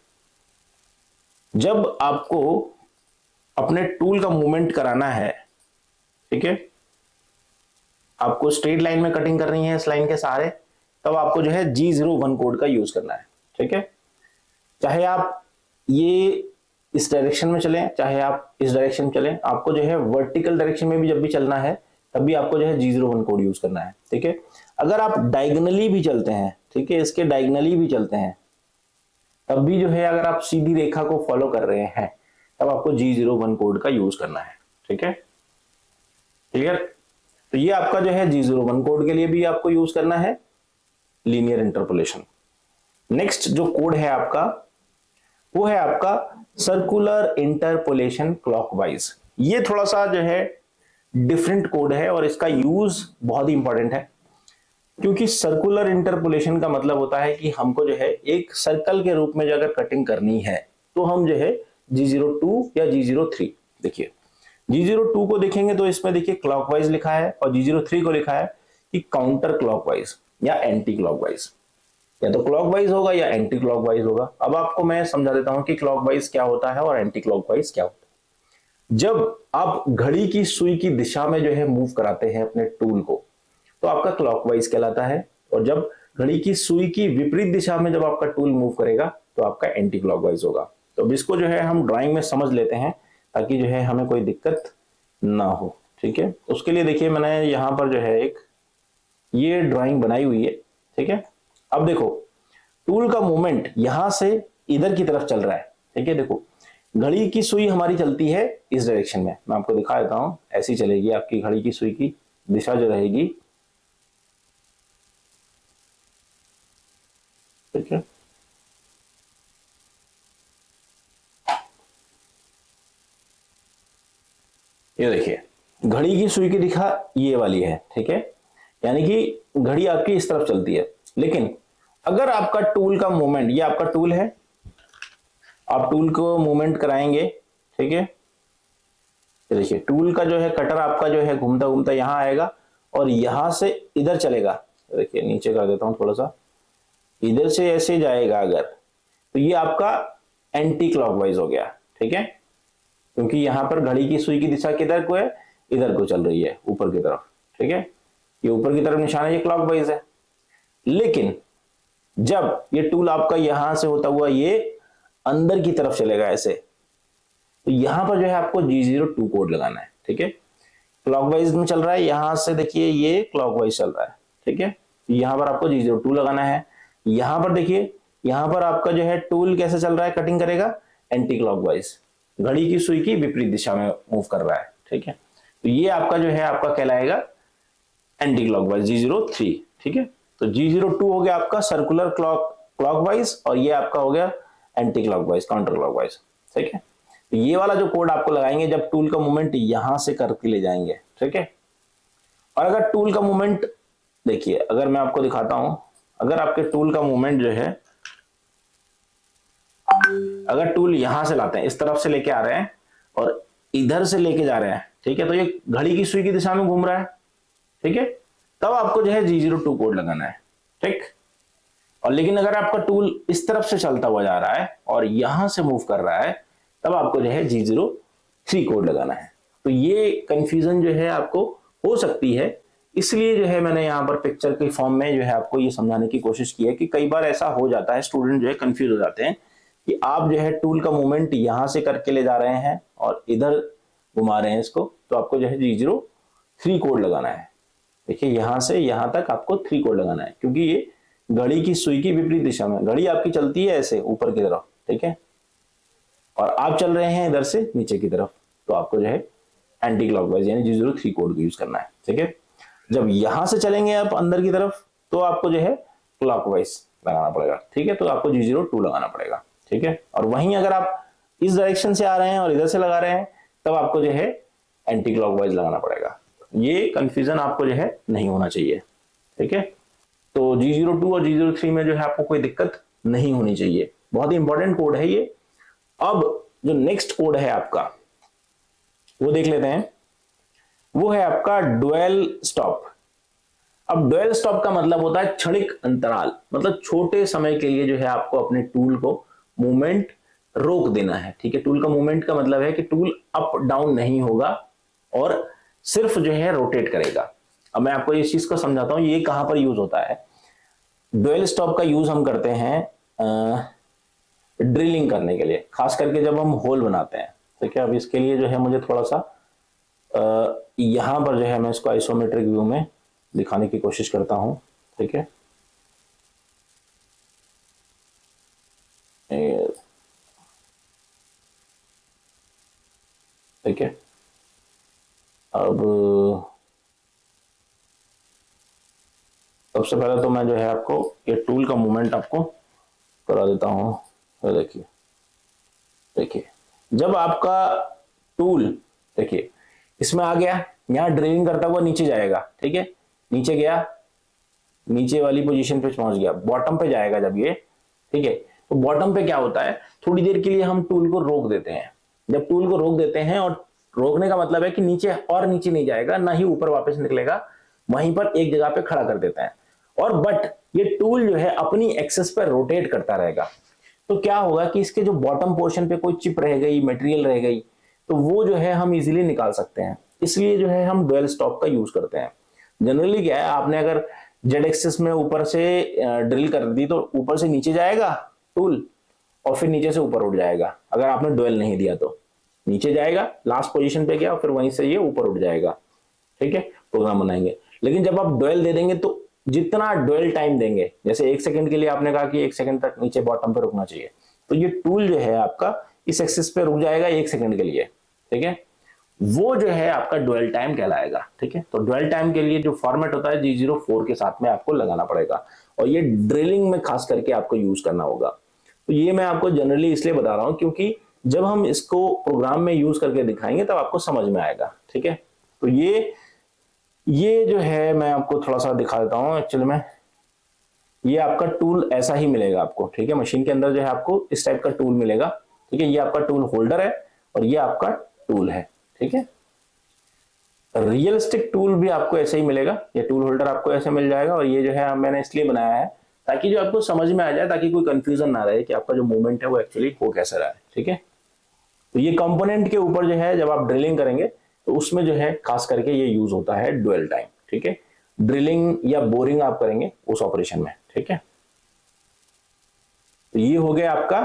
[SPEAKER 1] जब आपको अपने टूल का मूवमेंट कराना है, ठीक है, आपको स्ट्रेट लाइन में कटिंग करनी है इस लाइन के सहारे, तब आपको जो है G01 कोड का यूज करना है, ठीक है। चाहे आप ये इस डायरेक्शन में चलें, चाहे आप इस डायरेक्शन में चलें, आपको जो है वर्टिकल डायरेक्शन में भी जब भी चलना है तब भी आपको जो है G01 कोड यूज करना है, ठीक है। अगर आप डायगोनली भी चलते हैं, ठीक है, इसके डायगोनली भी चलते हैं, तब भी जो है अगर आप सीधी रेखा को फॉलो कर रहे हैं तब आपको G01 कोड का यूज करना है, ठीक है, क्लियर। तो ये आपका जो है G01 कोड के लिए भी आपको यूज करना है लीनियर इंटरपोलेशन। नेक्स्ट जो कोड है आपका वो है आपका सर्कुलर इंटरपोलेशन क्लॉकवाइज। ये थोड़ा सा जो है डिफरेंट कोड है और इसका यूज बहुत ही इंपॉर्टेंट है, क्योंकि सर्कुलर इंटरपोलेशन का मतलब होता है कि हमको जो है एक सर्कल के रूप में जो अगर कटिंग करनी है तो हम जो है G02 या G03, देखिए G02 को देखेंगे तो इसमें देखिए क्लॉकवाइज लिखा है और G03 को लिखा है कि काउंटर क्लॉकवाइज या एंटी क्लॉकवाइज, या तो क्लॉकवाइज होगा या एंटी क्लॉकवाइज होगा। अब आपको मैं समझा देता हूं कि क्लॉकवाइज क्या होता है और एंटी क्लॉकवाइज क्या होता है। जब आप घड़ी की सुई की दिशा में जो है मूव कराते हैं अपने टूल को तो आपका क्लॉकवाइज कहलाता है, और जब घड़ी की सुई की विपरीत दिशा में जब आपका टूल मूव करेगा तो आपका एंटी क्लॉकवाइज होगा। तो इसको जो है हम ड्राइंग में समझ लेते हैं ताकि जो है हमें कोई दिक्कत ना हो, ठीक है। उसके लिए देखिए मैंने यहां पर जो है एक ये ड्राइंग बनाई हुई है, ठीक है। अब देखो टूल का मूवमेंट यहां से इधर की तरफ चल रहा है, ठीक है। देखो घड़ी की सुई हमारी चलती है इस डायरेक्शन में, मैं आपको दिखा देता हूं, ऐसी चलेगी आपकी घड़ी की सुई की दिशा जो रहेगी, ठीक है। ये देखिए घड़ी की सुई की दिशा ये वाली है, ठीक है, यानी कि घड़ी आपकी इस तरफ चलती है। लेकिन अगर आपका टूल का मूवमेंट, ये आपका टूल है, आप टूल को मूवमेंट कराएंगे, ठीक है, ये देखिए टूल का जो है कटर आपका जो है घूमता घूमता यहां आएगा और यहां से इधर चलेगा, देखिए नीचे कर देता हूं थोड़ा सा, इधर से ऐसे जाएगा अगर, तो ये आपका एंटी क्लॉकवाइज हो गया, ठीक है, क्योंकि यहां पर घड़ी की सुई की दिशा किधर को है, इधर को चल रही है, ऊपर की तरफ, ठीक है, ये ऊपर की तरफ निशान है, ये क्लॉकवाइज है। लेकिन जब ये टूल आपका यहां से होता हुआ ये अंदर की तरफ चलेगा ऐसे, तो यहां पर जो है आपको G02 कोड लगाना है, ठीक है। क्लॉकवाइज में चल रहा है, यहां से देखिए ये क्लॉकवाइज चल रहा है, ठीक है, यहां पर आपको G02 लगाना है। यहां पर देखिए, यहां पर आपका जो है टूल कैसे चल रहा है, कटिंग करेगा एंटी क्लॉकवाइज, घड़ी की सुई की विपरीत दिशा में मूव कर रहा है, ठीक है। तो ये आपका जो है आपका कहलाएगा एंटी क्लॉकवाइज G03, ठीक है। तो G02 हो गया आपका सर्कुलर क्लॉकवाइज और ये आपका हो गया एंटी क्लॉकवाइज, काउंटर क्लॉकवाइज, ठीक है। तो ये वाला जो कोड आपको लगाएंगे जब टूल का मूवमेंट यहां से करके ले जाएंगे, ठीक है। और अगर टूल का मूवमेंट देखिए, अगर मैं आपको दिखाता हूं, अगर आपके टूल का मूवमेंट जो है, अगर टूल यहां से लाते हैं, इस तरफ से लेके आ रहे हैं और इधर से लेके जा रहे हैं, ठीक है, तो ये घड़ी की सुई की दिशा में घूम रहा है, ठीक है, तब आपको जो है G02 कोड लगाना है, ठीक। और लेकिन अगर आपका टूल इस तरफ से चलता हुआ जा रहा है और यहां से मूव कर रहा है तब आपको जो है G03 कोड लगाना है। तो ये कंफ्यूजन जो है आपको हो सकती है इसलिए जो है मैंने यहाँ पर पिक्चर के फॉर्म में जो है आपको ये समझाने की कोशिश की है कि कई बार ऐसा हो जाता है, स्टूडेंट जो है कंफ्यूज हो जाते हैं कि आप जो है टूल का मूवमेंट यहां से करके ले जा रहे हैं और इधर घुमा रहे हैं इसको, तो आपको जो है G03 कोड लगाना है। देखिए यहां से यहां तक आपको 3 कोड लगाना है, क्योंकि ये घड़ी की सुई की विपरीत दिशा में, घड़ी आपकी चलती है ऐसे ऊपर की तरफ, ठीक है, और आप चल रहे हैं इधर से नीचे की तरफ, तो आपको जो है एंटी क्लॉकवाइज यानी G03 कोड को यूज करना है, ठीक है। जब यहां से चलेंगे आप अंदर की तरफ तो आपको जो है क्लॉकवाइज लगाना पड़ेगा, ठीक है, तो आपको G02 लगाना पड़ेगा, ठीक है। और वहीं अगर आप इस डायरेक्शन से आ रहे हैं और इधर से लगा रहे हैं तब आपको जो है एंटी क्लॉकवाइज लगाना पड़ेगा। ये कंफ्यूजन आपको जो है नहीं होना चाहिए, ठीक है। तो G02 और G03 में जो है आपको कोई दिक्कत नहीं होनी चाहिए, बहुत ही इंपॉर्टेंट कोड है ये। अब जो नेक्स्ट कोड है आपका वो देख लेते हैं, वो है आपका डुअल स्टॉप। अब डुअल स्टॉप का मतलब होता है क्षणिक अंतराल, मतलब छोटे समय के लिए जो है आपको अपने टूल को मूवमेंट रोक देना है, ठीक है। टूल का मूवमेंट का मतलब है कि टूल अप डाउन नहीं होगा और सिर्फ जो है रोटेट करेगा। अब मैं आपको इस चीज को समझाता हूं, ये कहां पर यूज होता है। डुअल स्टॉप का यूज हम करते हैं ड्रिलिंग करने के लिए, खास करके जब हम होल बनाते हैं, ठीक है। अब इसके लिए जो है मुझे थोड़ा सा यहां पर जो है मैं इसको आइसोमेट्रिक व्यू में दिखाने की कोशिश करता हूं, ठीक है। ठीक है, अब सबसे पहले तो मैं जो है आपको ये टूल का मूवमेंट आपको करा देता हूं। तो देखिए देखिए जब आपका टूल देखिए इसमें आ गया, यहां ड्रिलिंग करता हुआ नीचे जाएगा, ठीक है, नीचे गया, नीचे वाली पोजीशन पे पहुंच गया, बॉटम पे जाएगा जब ये, ठीक है। तो बॉटम पे क्या होता है, थोड़ी देर के लिए हम टूल को रोक देते हैं। जब टूल को रोक देते हैं, और रोकने का मतलब है कि नीचे और नीचे नहीं जाएगा, ना ही ऊपर वापस निकलेगा, वहीं पर एक जगह पे खड़ा कर देते हैं। और बट ये टूल जो है अपनी एक्सेस पर रोटेट करता रहेगा, तो क्या होगा कि इसके जो बॉटम पोर्शन पे कोई चिप रह गई, मटेरियल रह गई, तो वो जो है हम इजीली निकाल सकते हैं। इसलिए जो है हम डुअल स्टॉप का यूज करते हैं। जनरली क्या है, आपने अगर जेड एक्सिस में ऊपर से ड्रिल कर दी तो ऊपर से नीचे जाएगा टूल और फिर नीचे से ऊपर उठ जाएगा। अगर आपने डुअल नहीं दिया तो नीचे जाएगा, लास्ट पोजीशन पे गया, फिर वहीं से ये ऊपर उठ जाएगा, ठीक है, प्रोग्राम बनाएंगे। लेकिन जब आप डुअल दे देंगे तो जितना डुअल टाइम देंगे, जैसे 1 सेकंड के लिए आपने कहा कि 1 सेकंड तक नीचे बॉटम पे रुकना चाहिए, तो ये टूल जो है आपका इस एक्सिस पे रुक जाएगा 1 सेकंड के लिए, ठीक है। वो जो है आपका डुअल टाइम कहलाएगा, ठीक है। तो डुअल टाइम के लिए जो फॉर्मेट होता है G04 के साथ में आपको लगाना पड़ेगा, और ये ड्रिलिंग में खास करके आपको यूज करना होगा। तो ये मैं आपको जनरली इसलिए बता रहा हूं क्योंकि जब हम इसको प्रोग्राम में यूज करके दिखाएंगे तब आपको समझ में आएगा, ठीक है। तो ये जो है मैं आपको थोड़ा सा दिखा देता हूं। एक्चुअली में ये आपका टूल ऐसा ही मिलेगा आपको, ठीक है। मशीन के अंदर जो है आपको इस टाइप का टूल मिलेगा, ठीक है। ये आपका टूल होल्डर है और ये आपका टूल है, ठीक है। रियलिस्टिक टूल भी आपको ऐसे ही मिलेगा, ये टूल होल्डर आपको ऐसे मिल जाएगा। और ये जो है मैंने इसलिए बनाया है ताकि जो आपको समझ में आ जाए, ताकि कोई कंफ्यूजन ना रहे कि आपका जो मूवमेंट है वो एक्चुअली हो कैसे रहा है, ठीक है। तो ये कंपोनेंट के ऊपर जो है जब आप ड्रिलिंग करेंगे तो उसमें जो है खास करके ये यूज होता है डुअल टाइम, ठीक है। ड्रिलिंग या बोरिंग आप करेंगे उस ऑपरेशन में, ठीक है। तो ये हो गया आपका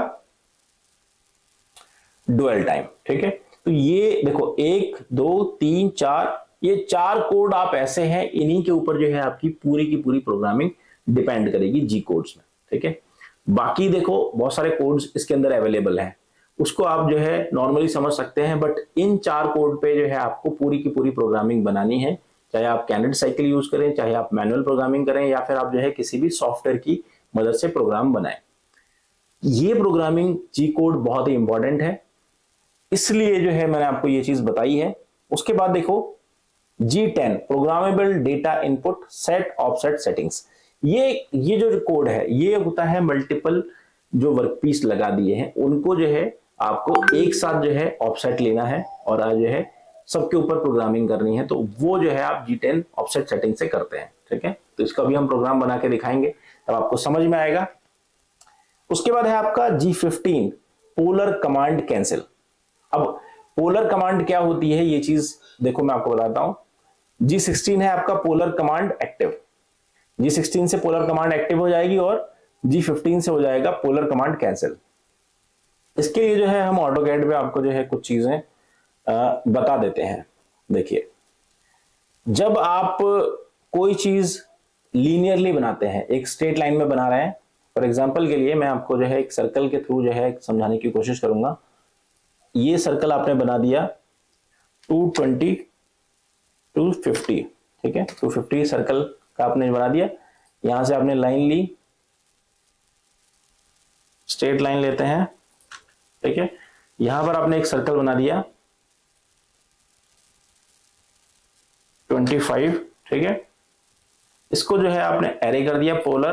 [SPEAKER 1] डुअल टाइम, ठीक है। तो ये देखो 1 2 3 4, ये 4 कोड आप ऐसे हैं, इन्हीं के ऊपर जो है आपकी पूरी की पूरी प्रोग्रामिंग डिपेंड करेगी जी कोड्स में, ठीक है। बाकी देखो बहुत सारे कोड्स इसके अंदर अवेलेबल हैं, उसको आप जो है नॉर्मली समझ सकते हैं, बट इन 4 कोड पे जो है आपको पूरी की पूरी प्रोग्रामिंग बनानी है। चाहे आप कैंडिडेट साइकिल यूज करें, चाहे आप मैनुअल प्रोग्रामिंग करें, या फिर आप जो है किसी भी सॉफ्टवेयर की मदद से प्रोग्राम बनाएं। ये प्रोग्रामिंग जी कोड बहुत ही इंपॉर्टेंट है, इसलिए जो है मैंने आपको ये चीज बताई है। उसके बाद देखो G10 programmable data input set offset settings, ये जो कोड है ये होता है मल्टीपल जो वर्कपीस लगा दिए हैं उनको जो है आपको एक साथ जो है ऑफसेट लेना है और आज जो है सबके ऊपर प्रोग्रामिंग करनी है। तो वो जो है आप G10 ऑफसेट सेटिंग से करते हैं, ठीक है। तो इसका भी हम प्रोग्राम बना के दिखाएंगे, तब आपको समझ में आएगा। उसके बाद है आपका G15 पोलर कमांड कैंसिल। अब पोलर कमांड क्या होती है ये चीज देखो मैं आपको बताता हूं। G16 है आपका पोलर कमांड एक्टिव, G16 से पोलर कमांड एक्टिव हो जाएगी और G15 से हो जाएगा पोलर कमांड कैंसिल। इसके लिए जो है हम ऑटोकैड पे आपको जो है कुछ चीजें बता देते हैं। देखिए, जब आप कोई चीज लीनियरली बनाते हैं, एक स्ट्रेट लाइन में बना रहे हैं, फॉर एग्जांपल के लिए मैं आपको जो है एक सर्कल के थ्रू जो है समझाने की कोशिश करूंगा। ये सर्कल आपने बना दिया 220 250, ठीक है, 250 सर्कल का आपने बना दिया। यहां से आपने लाइन ली, स्ट्रेट लाइन लेते हैं, ठीक है। यहां पर आपने एक सर्कल बना दिया 25, ठीक है। इसको जो है आपने एरे कर दिया पोलर,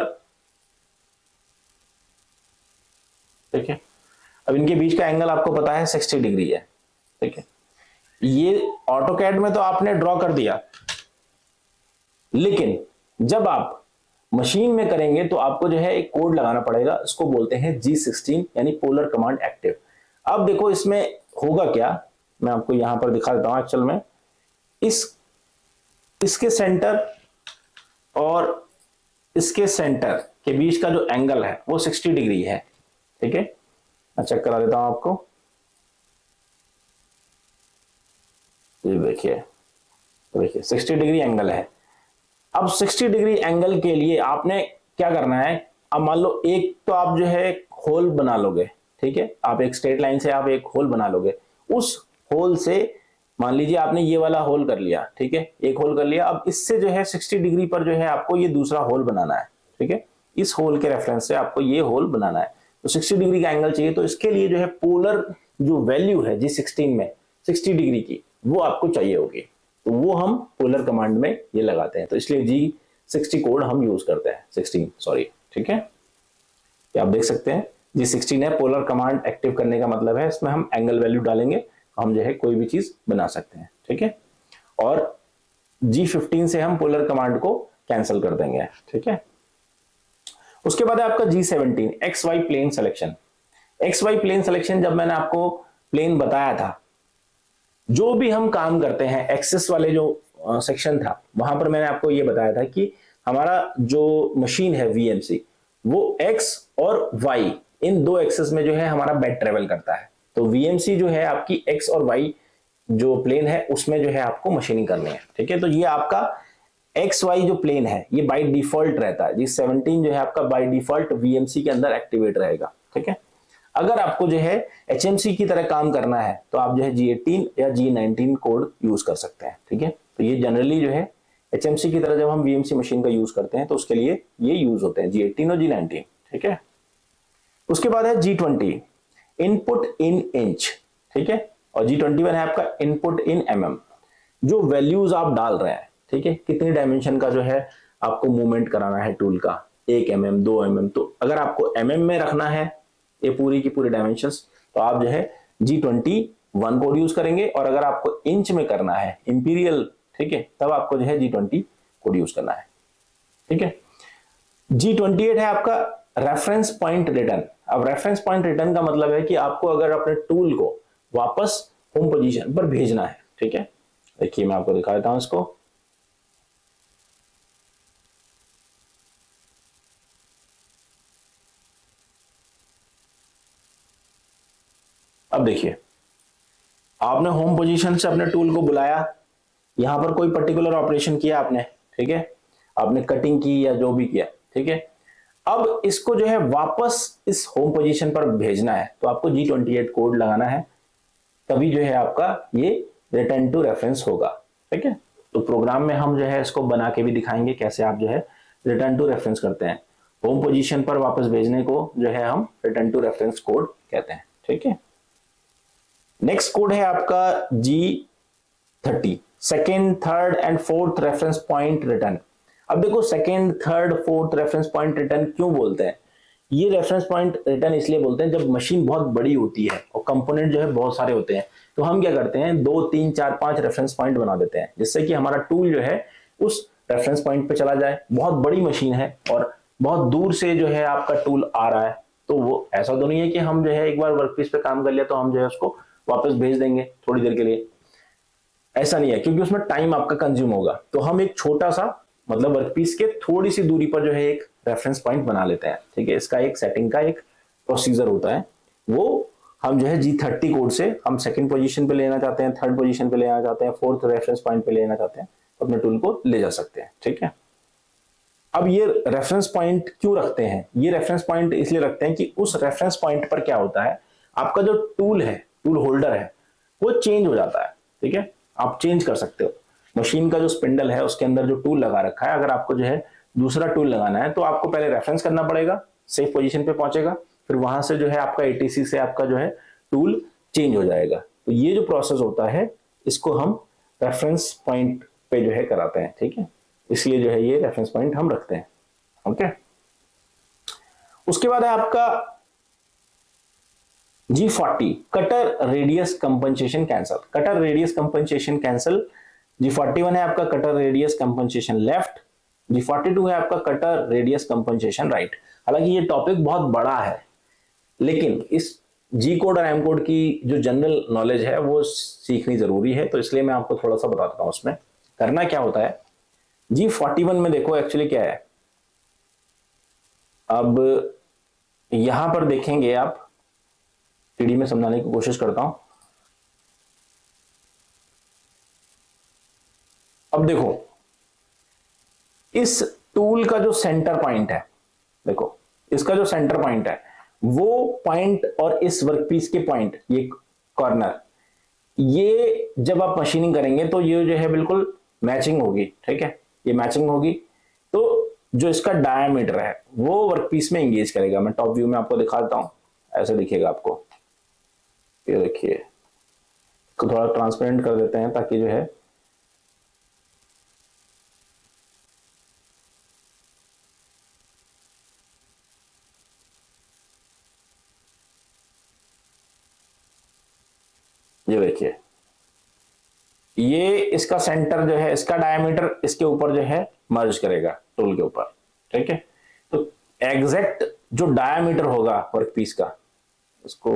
[SPEAKER 1] ठीक है। अब इनके बीच का एंगल आपको पता है 60 डिग्री है, ठीक है। ये ऑटोकैड में तो आपने ड्रॉ कर दिया, लेकिन जब आप मशीन में करेंगे तो आपको जो है एक कोड लगाना पड़ेगा, इसको बोलते हैं G16 यानी पोलर कमांड एक्टिव। अब देखो इसमें होगा क्या, मैं आपको यहां पर दिखा देता हूं। एक्चुअल में इसके सेंटर और इसके सेंटर के बीच का जो एंगल है वो 60 डिग्री है, ठीक है। मैं चेक करा देता हूं आपको, ये देखिए 60 डिग्री एंगल है। अब 60 डिग्री एंगल के लिए आपने क्या करना है, अब मान लो एक तो आप जो है होल बना लोगे, ठीक है। आप एक स्ट्रेट लाइन से आप एक होल बना लोगे, उस होल से मान लीजिए आपने ये वाला होल कर लिया, ठीक है, एक होल कर लिया। अब इससे जो है 60 डिग्री पर जो है आपको ये दूसरा होल बनाना है, ठीक है। इस होल के रेफरेंस से आपको ये होल बनाना है, तो 60 डिग्री का एंगल चाहिए। तो इसके लिए जो है पोलर जो वैल्यू है G16 में 60 डिग्री की, वो आपको चाहिए होगी, तो वो हम पोलर कमांड में ये लगाते हैं। तो इसलिए G60 कोड हम यूज करते हैं, 16 सॉरी, ठीक है। ये आप देख सकते हैं G16 है, पोलर कमांड एक्टिव करने का मतलब है इसमें हम एंगल वैल्यू डालेंगे, हम जो है कोई भी चीज बना सकते हैं, ठीक है। और G15 से हम पोलर कमांड को कैंसिल कर देंगे, ठीक है। उसके बाद है आपका G17 XY plane selection. XY plane selection जब मैंने आपको प्लेन बताया था, जो भी हम काम करते हैं एक्सेस वाले जो सेक्शन था, वहां पर मैंने आपको ये बताया था कि हमारा जो मशीन है VMC वो X और Y इन दो एक्सेस में जो है हमारा बेड ट्रेवल करता है। तो VMC जो है आपकी X और Y जो प्लेन है उसमें जो है आपको मशीनिंग करनी है, ठीक है। तो ये आपका XY जो प्लेन है ये बाय डिफॉल्ट रहता है, G17 जो है आपका बाय डिफॉल्ट VMC के अंदर एक्टिवेट रहेगा, ठीक है। अगर आपको जो है HMC की तरह काम करना है तो आप जो है G18 या G19 कोड यूज कर सकते हैं, ठीक है। तो ये जनरली जो है HMC की तरह जब हम VMC मशीन का यूज करते हैं तो उसके लिए ये यूज होते हैं G18 और G19, ठीक है। उसके बाद है G20 इनपुट इन इंच, ठीक है। और G21 है आपका इनपुट इन mm। जो वैल्यूज आप डाल रहे हैं, ठीक है, कितनी डायमेंशन का जो है आपको मूवमेंट कराना है टूल का, 1 mm 2 mm, तो अगर आपको mm में रखना है ये पूरी की पूरी डायमेंशंस तो आप जो है G21 कोड यूज करेंगे, और अगर आपको इंच में करना है इंपीरियल, ठीक है, तब आपको जो है G20 कोड यूज करना है, ठीक है। G28 है आपका रेफरेंस पॉइंट रिटर्न। अब रेफरेंस पॉइंट रिटर्न का मतलब है कि आपको अगर अपने टूल को वापस होम पोजीशन पर भेजना है, ठीक है। देखिए मैं आपको दिखा देता हूं इसको, अब देखिए आपने होम पोजीशन से अपने टूल को बुलाया, यहां पर कोई पर्टिकुलर ऑपरेशन किया आपने, ठीक है, आपने कटिंग की या जो भी किया, ठीक है। अब इसको जो है वापस इस होम पोजीशन पर भेजना है तो आपको G28 कोड लगाना है, तभी जो है आपका ये रिटर्न टू रेफरेंस होगा, ठीक है। तो प्रोग्राम में हम जो है इसको बना के भी दिखाएंगे कैसे आप जो है रिटर्न टू रेफरेंस करते हैं। होम पोजीशन पर वापस भेजने को जो है हम रिटर्न टू रेफरेंस कोड कहते हैं, ठीक है। नेक्स्ट कोड है आपका G30 second third and fourth reference point return. अब देखो second third fourth reference point return क्यों बोलते हैं, ये रेफरेंस पॉइंट रिटर्न इसलिए बोलते हैं जब मशीन बहुत बड़ी होती है और कंपोनेंट जो है बहुत सारे होते हैं, तो हम क्या करते हैं 2 3 4 5 रेफरेंस पॉइंट बना देते हैं, जिससे कि हमारा टूल जो है उस रेफरेंस पॉइंट पे चला जाए। बहुत बड़ी मशीन है और बहुत दूर से जो है आपका टूल आ रहा है, तो वो ऐसा तो नहीं है कि हम जो है एक बार वर्कपीस पे काम कर लिया तो हम जो है उसको वापस भेज देंगे थोड़ी देर के लिए। ऐसा नहीं है, क्योंकि उसमें टाइम आपका कंज्यूम होगा। तो हम एक छोटा सा मतलब वर्कपीस के थोड़ी सी दूरी पर जो है एक रेफरेंस पॉइंट बना लेते हैं, ठीक है। इसका एक सेटिंग का एक प्रोसीजर होता है, वो हम जो है G30 कोड से हम सेकंड पोजीशन पे लेना चाहते हैं, थर्ड पोजीशन पे लेना चाहते हैं, फोर्थ रेफरेंस पॉइंट पे लेना चाहते हैं, तो अपने टूल को ले जा सकते हैं, ठीक है। अब ये रेफरेंस पॉइंट क्यों रखते हैं? ये रेफरेंस पॉइंट इसलिए रखते हैं कि उस रेफरेंस पॉइंट पर क्या होता है, आपका जो टूल है, टूल होल्डर है, वो चेंज हो जाता है, ठीक है। आप चेंज कर सकते हो। मशीन का जो स्पिंडल है उसके अंदर जो टूल लगा रखा है, अगर आपको जो है दूसरा टूल लगाना है तो आपको पहले रेफरेंस करना पड़ेगा, सेफ पोजीशन पे पहुंचेगा, फिर वहां से जो है आपका एटीसी से आपका जो है टूल चेंज हो जाएगा। तो ये जो प्रोसेस होता है इसको हम रेफरेंस पॉइंट पे जो है कराते हैं, ठीक है। इसलिए जो है ये रेफरेंस पॉइंट हम रखते हैं, ओके। उसके बाद है आपका G40 cutter radius compensation cancel. Cutter radius compensation cancel G41 है आपका cutter radius compensation left, G42 है आपका कटर रेडियस कंपनसेशन राइट। हालांकि ये टॉपिक बहुत बड़ा है, लेकिन इस G कोड और M कोड की जो जनरल नॉलेज है वो सीखनी जरूरी है, तो इसलिए मैं आपको थोड़ा सा बता देता हूं। उसमें करना क्या होता है, G41 में देखो एक्चुअली क्या है। अब यहां पर देखेंगे आप, 3D में समझाने की कोशिश करता हूं। अब देखो इस टूल का जो सेंटर पॉइंट है, देखो इसका जो सेंटर पॉइंट है वो पॉइंट और इस वर्कपीस के पॉइंट, ये कॉर्नर, ये जब आप मशीनिंग करेंगे तो ये जो है बिल्कुल मैचिंग होगी, ठीक है। ये मैचिंग होगी तो जो इसका डायमीटर है वो वर्कपीस में एंगेज करेगा। मैं टॉप व्यू में आपको दिखा देता हूं, ऐसे दिखेगा आपको। ये देखिए, इसको थोड़ा ट्रांसपेरेंट कर देते हैं ताकि जो है ये देखिए, ये इसका सेंटर जो है, इसका डायमीटर इसके ऊपर जो है मर्ज करेगा टूल के ऊपर, ठीक है। तो एग्जैक्ट जो डायमीटर होगा वर्कपीस का, इसको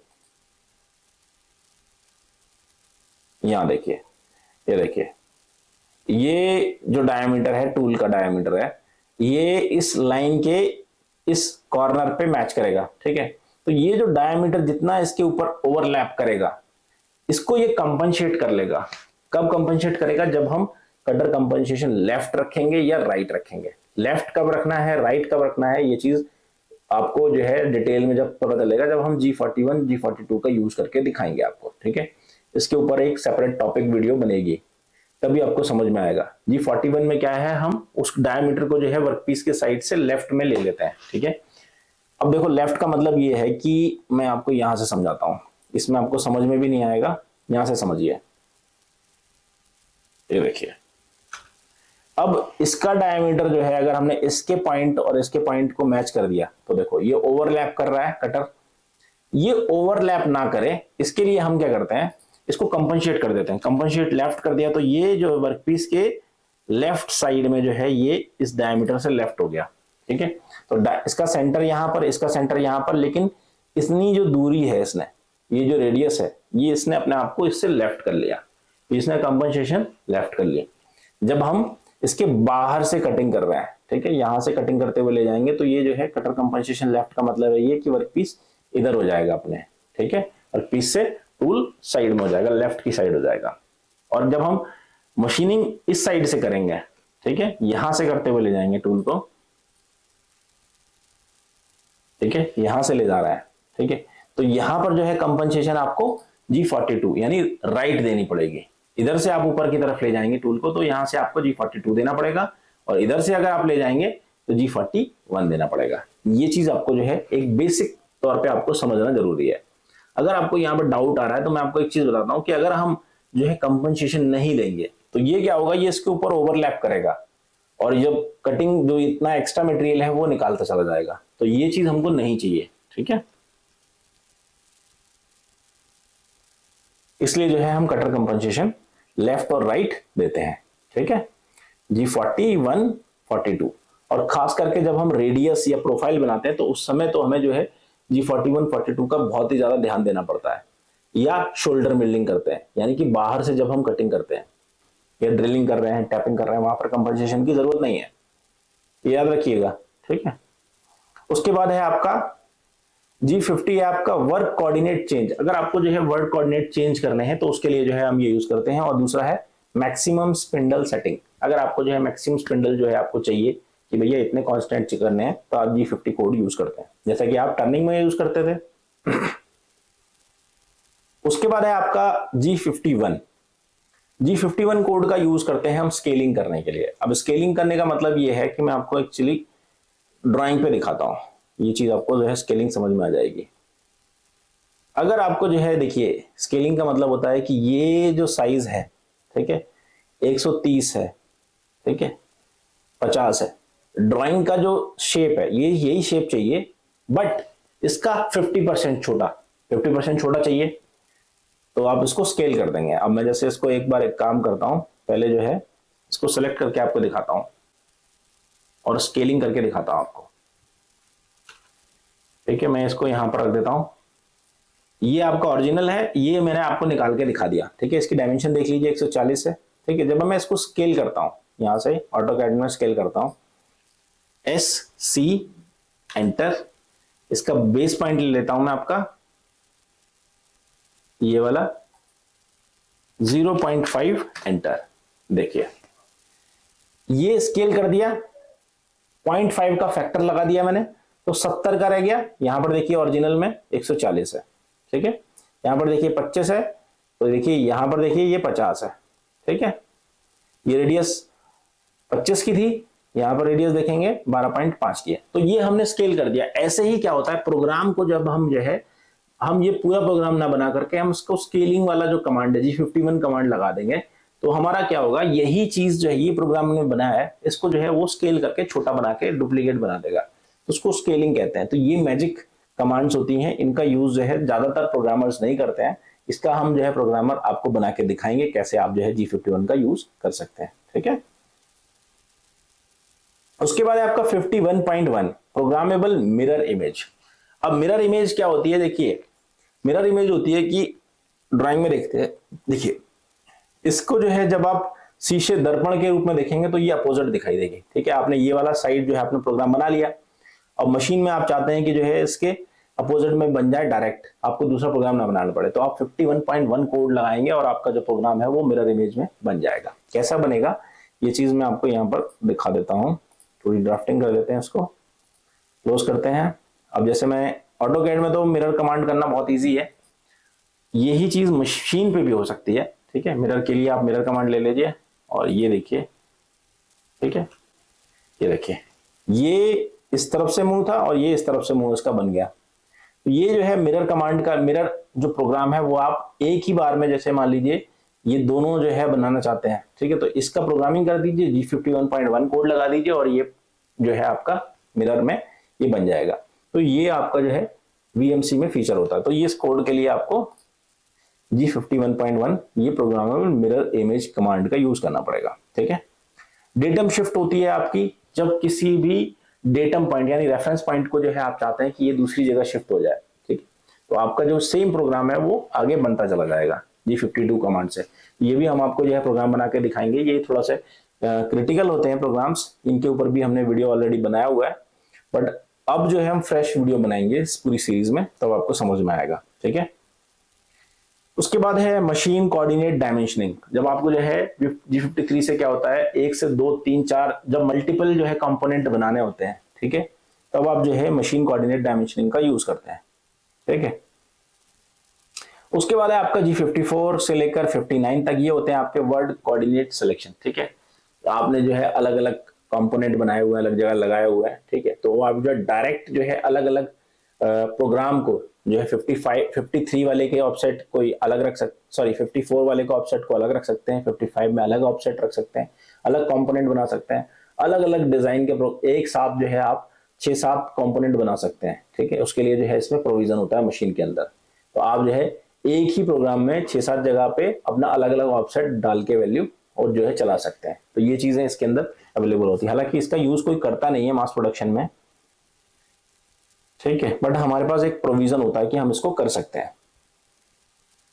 [SPEAKER 1] यहां देखिए, ये देखिए, ये जो डायमीटर है, टूल का डायमीटर है, ये इस लाइन के इस कॉर्नर पे मैच करेगा, ठीक है। तो ये जो डायमीटर जितना इसके ऊपर ओवरलैप करेगा, इसको ये कंपनसेट कर लेगा। कब कंपनसेट करेगा? जब हम कटर कंपनसेशन लेफ्ट रखेंगे या राइट रखेंगे। लेफ्ट कब रखना है, राइट कब रखना है, ये चीज आपको जो है डिटेल में जब पता चलेगा, जब हम G41 G42 का यूज करके दिखाएंगे आपको, ठीक है। इसके ऊपर एक सेपरेट टॉपिक वीडियो बनेगी, तभी आपको समझ में आएगा। G41 में क्या है, हम उस डायमीटर को जो है वर्कपीस के साइड से लेफ्ट में ले लेते हैं, ठीक है। अब देखो लेफ्ट का मतलब ये है कि मैं आपको यहां से समझाता हूं, इसमें आपको समझ में भी नहीं आएगा, यहां से समझिए। ये देखिए, अब इसका डायमीटर जो है, अगर हमने इसके पॉइंट और इसके पॉइंट को मैच कर दिया तो देखो ये ओवरलैप कर रहा है कटर। ये ओवरलैप ना करे इसके लिए हम क्या करते हैं, इसको कंपनसेट कर देते हैं। कंपनसेट लेफ्ट कर दिया तो ये जो वर्कपीस के लेफ्ट साइड में जो है ये इस डायमीटर से लेफ्ट हो गया, ठीक है। तो इसका सेंटर यहां पर, इसका सेंटर यहां पर, लेकिन इतनी जो दूरी है, इसने ये जो रेडियस है, ये इसने अपने आप को इससे लेफ्ट कर लिया, इसने कंपनसेशन लेफ्ट कर लिया। जब हम इसके बाहर से कटिंग कर रहे हैं, ठीक है, यहां से कटिंग करते हुए ले जाएंगे तो ये जो है कटर कंपनसेशन लेफ्ट का मतलब है ये कि वर्कपीस इधर हो जाएगा अपने, ठीक है, और पीस से टूल साइड में हो जाएगा, लेफ्ट की साइड हो जाएगा। और जब हम मशीनिंग इस साइड से करेंगे, ठीक है, यहां से करते हुए ले जाएंगे टूल को, ठीक है, यहां से ले जा रहा है, ठीक है। तो यहां पर जो है कंपनसेशन आपको G42 यानी राइट देनी पड़ेगी। इधर से आप ऊपर की तरफ ले जाएंगे टूल को तो यहां से आपको G42 देना पड़ेगा, और इधर से अगर आप ले जाएंगे तो G41 देना पड़ेगा। ये चीज आपको जो है एक बेसिक तौर पे आपको समझना जरूरी है। अगर आपको यहाँ पर डाउट आ रहा है तो मैं आपको एक चीज बताता हूँ कि अगर हम जो है कंपनसेशन नहीं लेंगे तो ये क्या होगा, ये इसके ऊपर ओवरलैप करेगा और जब कटिंग जो इतना एक्स्ट्रा मटेरियल है वो निकालता चला जाएगा। तो ये चीज हमको नहीं चाहिए, ठीक है। इसलिए जो है हम कटर कंपनसेशन लेफ्ट और राइट देते हैं, ठीक है। G41 42, और खास करके जब हम रेडियस या प्रोफाइल बनाते हैं तो उस समय तो हमें जो है G41 42 का बहुत ही ज्यादा ध्यान देना पड़ता है। या शोल्डर मिलिंग करते हैं, यानी कि बाहर से जब हम कटिंग करते हैं या ड्रिलिंग कर रहे हैं, टैपिंग कर रहे हैं, वहां पर कंपनसेशन की जरूरत नहीं है, याद रखिएगा, ठीक है। उसके बाद है आपका G50 है आपका वर्क कोऑर्डिनेट चेंज। अगर आपको जो है वर्क कोऑर्डिनेट चेंज करने हैं तो उसके लिए जो है हम ये यूज करते हैं। और दूसरा है मैक्सिमम स्पिंडल सेटिंग। अगर आपको जो है मैक्सिमम स्पिंडल जो है आपको चाहिए कि भैया इतने कांस्टेंट करने हैं तो आप G50 कोड यूज करते हैं, जैसा कि आप टर्निंग में यूज करते थे। उसके बाद है आपका G51। G51 कोड का यूज करते हैं हम स्केलिंग करने के लिए। अब स्केलिंग करने का मतलब ये है कि मैं आपको एक्चुअली ड्राइंग पे दिखाता हूं, ये चीज आपको जो है स्केलिंग समझ में आ जाएगी। अगर आपको जो है देखिए स्केलिंग का मतलब होता है कि ये जो साइज है, ठीक है, 130 है, ठीक है, 50 है। ड्राइंग का जो शेप है ये यही शेप चाहिए, बट इसका 50% छोटा, 50% छोटा चाहिए, तो आप इसको स्केल कर देंगे। अब मैं जैसे इसको एक बार एक काम करता हूं, पहले जो है इसको सेलेक्ट करके आपको दिखाता हूं और स्केलिंग करके दिखाता हूं आपको, ठीक है। मैं इसको यहां पर रख देता हूं। ये आपका ओरिजिनल है, ये मैंने आपको निकाल के दिखा दिया, ठीक है। इसकी डायमेंशन देख लीजिए 140 है, ठीक है। जब मैं इसको स्केल करता हूं, यहां से ऑटोकैड में स्केल करता हूं, SC एंटर, इसका बेस पॉइंट ले लेता हूं मैं आपका ये वाला 0.5 एंटर। देखिए ये स्केल कर दिया, 0.5 का फैक्टर लगा दिया मैंने, तो 70 का रह गया। यहां पर देखिए ओरिजिनल में 140 है, ठीक है। यहां पर देखिए 25 है, तो देखिए यहां पर देखिए ये 50 है, ठीक है। ये रेडियस 25 की थी, यहां पर रेडियस देखेंगे 12.5 की है। तो ये हमने स्केल कर दिया। ऐसे ही क्या होता है प्रोग्राम को, जब हम जो है हम ये पूरा प्रोग्राम ना बना करके हम इसको स्केलिंग वाला जो कमांड है G51 कमांड लगा देंगे, तो हमारा क्या होगा, यही चीज जो है ये प्रोग्राम ने बनाया है, इसको जो है वो स्केल करके छोटा बना के डुप्लीकेट बना देगा, तो उसको स्केलिंग कहते हैं। तो ये मैजिक कमांड्स होती हैं, इनका यूज जो है ज्यादातर प्रोग्रामर्स नहीं करते हैं। इसका हम जो है प्रोग्रामर आपको बना के दिखाएंगे कैसे आप जो है G51 का यूज कर सकते हैं, ठीक है। उसके बाद है आपका 51.1 प्रोग्रामेबल मिरर इमेज। अब मिरर इमेज क्या होती है, देखिए मिरर इमेज होती है कि ड्राइंग में देखते हैं, देखिए इसको जो है जब आप शीशे दर्पण के रूप में देखेंगे तो ये अपोजिट दिखाई देगी, ठीक है। आपने ये वाला साइड जो है आपने प्रोग्राम बना लिया, अब मशीन में आप चाहते हैं कि जो है इसके अपोजिट में बन जाए डायरेक्ट, आपको दूसरा प्रोग्राम ना बनाना पड़े, तो आप 51.1 कोड लगाएंगे और आपका जो प्रोग्राम है वो मिरर इमेज में बन जाएगा। कैसा बनेगा ये चीज मैं आपको यहाँ पर दिखा देता हूँ। थोड़ी ड्राफ्टिंग कर देते हैं, इसको क्लोज करते हैं। अब जैसे मैं ऑटोकैड में तो मिरर कमांड करना बहुत ईजी है, यही चीज मशीन पे भी हो सकती है, ठीक है। मिरर के लिए आप मिरर कमांड ले लीजिए और ये देखिए, ठीक है, ये देखिए ये इस तरफ से मुंह था और ये इस तरफ से मुंह इसका बन गया। तो ये जो है मिरर कमांड का मिरर जो प्रोग्राम है वो आप एक ही बार में, जैसे मान लीजिए ये दोनों जो है बनाना चाहते हैं, ठीक है, तो इसका प्रोग्रामिंग कर दीजिए, G51.1 कोड लगा दीजिए और ये जो है आपका मिरर में ये बन जाएगा। तो ये आपका जो है VMC में फीचर होता है। तो ये इस कोड के लिए आपको G51.1 ये प्रोग्रामेबल मिरर इमेज कमांड का यूज करना पड़ेगा, ठीक है। डेटम शिफ्ट होती है आपकी जब किसी भी डेटम पॉइंट यानी रेफरेंस पॉइंट को जो है आप चाहते हैं कि ये दूसरी जगह शिफ्ट हो जाए, ठीक है, तो आपका जो सेम प्रोग्राम है वो आगे बनता चला जाएगा G52 कमांड से। ये भी हम आपको जो है प्रोग्राम बना के दिखाएंगे। ये थोड़ा सा क्रिटिकल होते हैं प्रोग्राम्स, इनके ऊपर भी हमने वीडियो ऑलरेडी बनाया हुआ है, बट अब जो है हम फ्रेश वीडियो बनाएंगे इस पूरी सीरीज में, तब तो आपको समझ में आएगा, ठीक है। उसके बाद है मशीन कोऑर्डिनेट डायमेंशनिंग। जब आपको जो है G53 से क्या होता है, 1 से 2 3 4 जब मल्टीपल जो है कंपोनेंट बनाने होते हैं, ठीक है, तब आप जो है मशीन कोऑर्डिनेट डायमेंशनिंग का यूज करते हैं, ठीक है। उसके बाद है आपका G54 से लेकर 59 तक, ये होते हैं आपके वर्ड कोऑर्डिनेट सिलेक्शन, ठीक है। आपने जो है अलग अलग कंपोनेंट बनाए हुए हैं, अलग जगह लगाए हुए हैं, ठीक है, तो आप जो डायरेक्ट जो है अलग अलग प्रोग्राम को जो है 53 वाले के ऑफसेट कोई अलग रख सकते, सॉरी 54 वाले के ऑफसेट को अलग रख सकते हैं, 55 में अलग ऑफसेट रख सकते हैं, अलग कंपोनेंट बना सकते हैं, अलग अलग डिजाइन के एक साथ जो है आप 6-7 कंपोनेंट बना सकते हैं, ठीक है। उसके लिए जो है इसमें प्रोविजन होता है मशीन के अंदर। तो आप जो है एक ही प्रोग्राम में 6-7 जगह पे अपना अलग अलग ऑफसेट डाल के वैल्यू और जो है चला सकते हैं। तो ये चीजें इसके अंदर अवेलेबल होती है। हालांकि इसका यूज कोई करता नहीं है मास प्रोडक्शन में, ठीक है, बट हमारे पास एक प्रोविजन होता है कि हम इसको कर सकते हैं।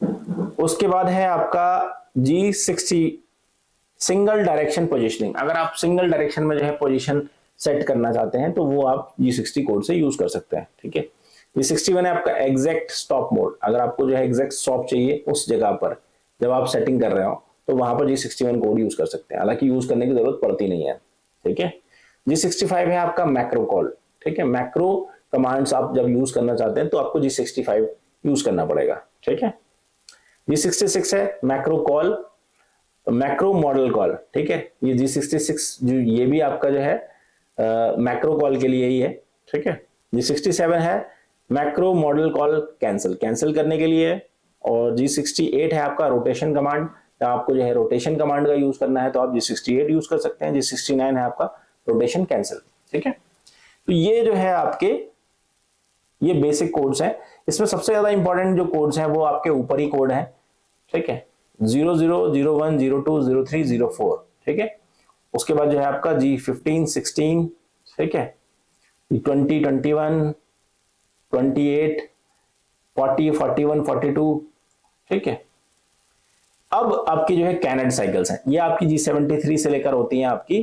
[SPEAKER 1] उसके बाद है आपका G60 सिंगल डायरेक्शन पोजिशनिंग। अगर आप सिंगल डायरेक्शन में जो है पोजिशन सेट करना चाहते हैं तो वो आप G60 कोड से यूज कर सकते हैं। ठीक है, G61 है आपका एग्जैक्ट स्टॉप मोड। अगर आपको जो है एग्जैक्ट स्टॉप चाहिए उस जगह पर जब आप सेटिंग कर रहे हो तो वहां पर G61 कोड यूज कर सकते हैं, हालांकि यूज करने की जरूरत पड़ती नहीं है। ठीक है, G65 है आपका मैक्रो कॉल। ठीक है, मैक्रो कमांड्स आप जब यूज करना चाहते हैं तो आपको G65 यूज करना पड़ेगा। ठीक है, G66 है macro call, macro model call. ठीक है, ये G66 जो ये भी आपका जो है मैक्रो कॉल के लिए ही है। ठीक है, G67 है मैक्रो मॉडल कॉल कैंसिल करने के लिए है। और G68 है आपका रोटेशन कमांड, आपको जो है रोटेशन कमांड का यूज करना है तो आप G68 यूज कर सकते हैं। G69 है आपका रोटेशन कैंसिल। ठीक है, तो ये जो है आपके ये बेसिक कोड्स हैं। इसमें सबसे ज्यादा इंपॉर्टेंट जो कोड्स हैं वो आपके ऊपर ही कोड हैं। ठीक है, 00, 01, 02, 03, 04। ठीक है, उसके बाद जो है आपका G15, 16। ठीक है, 20, 21, 28, 40, 41, 42। ठीक है, अब आपकी जो है कैनेड साइकिल्स हैं, ये आपकी G73 से लेकर होती हैं आपकी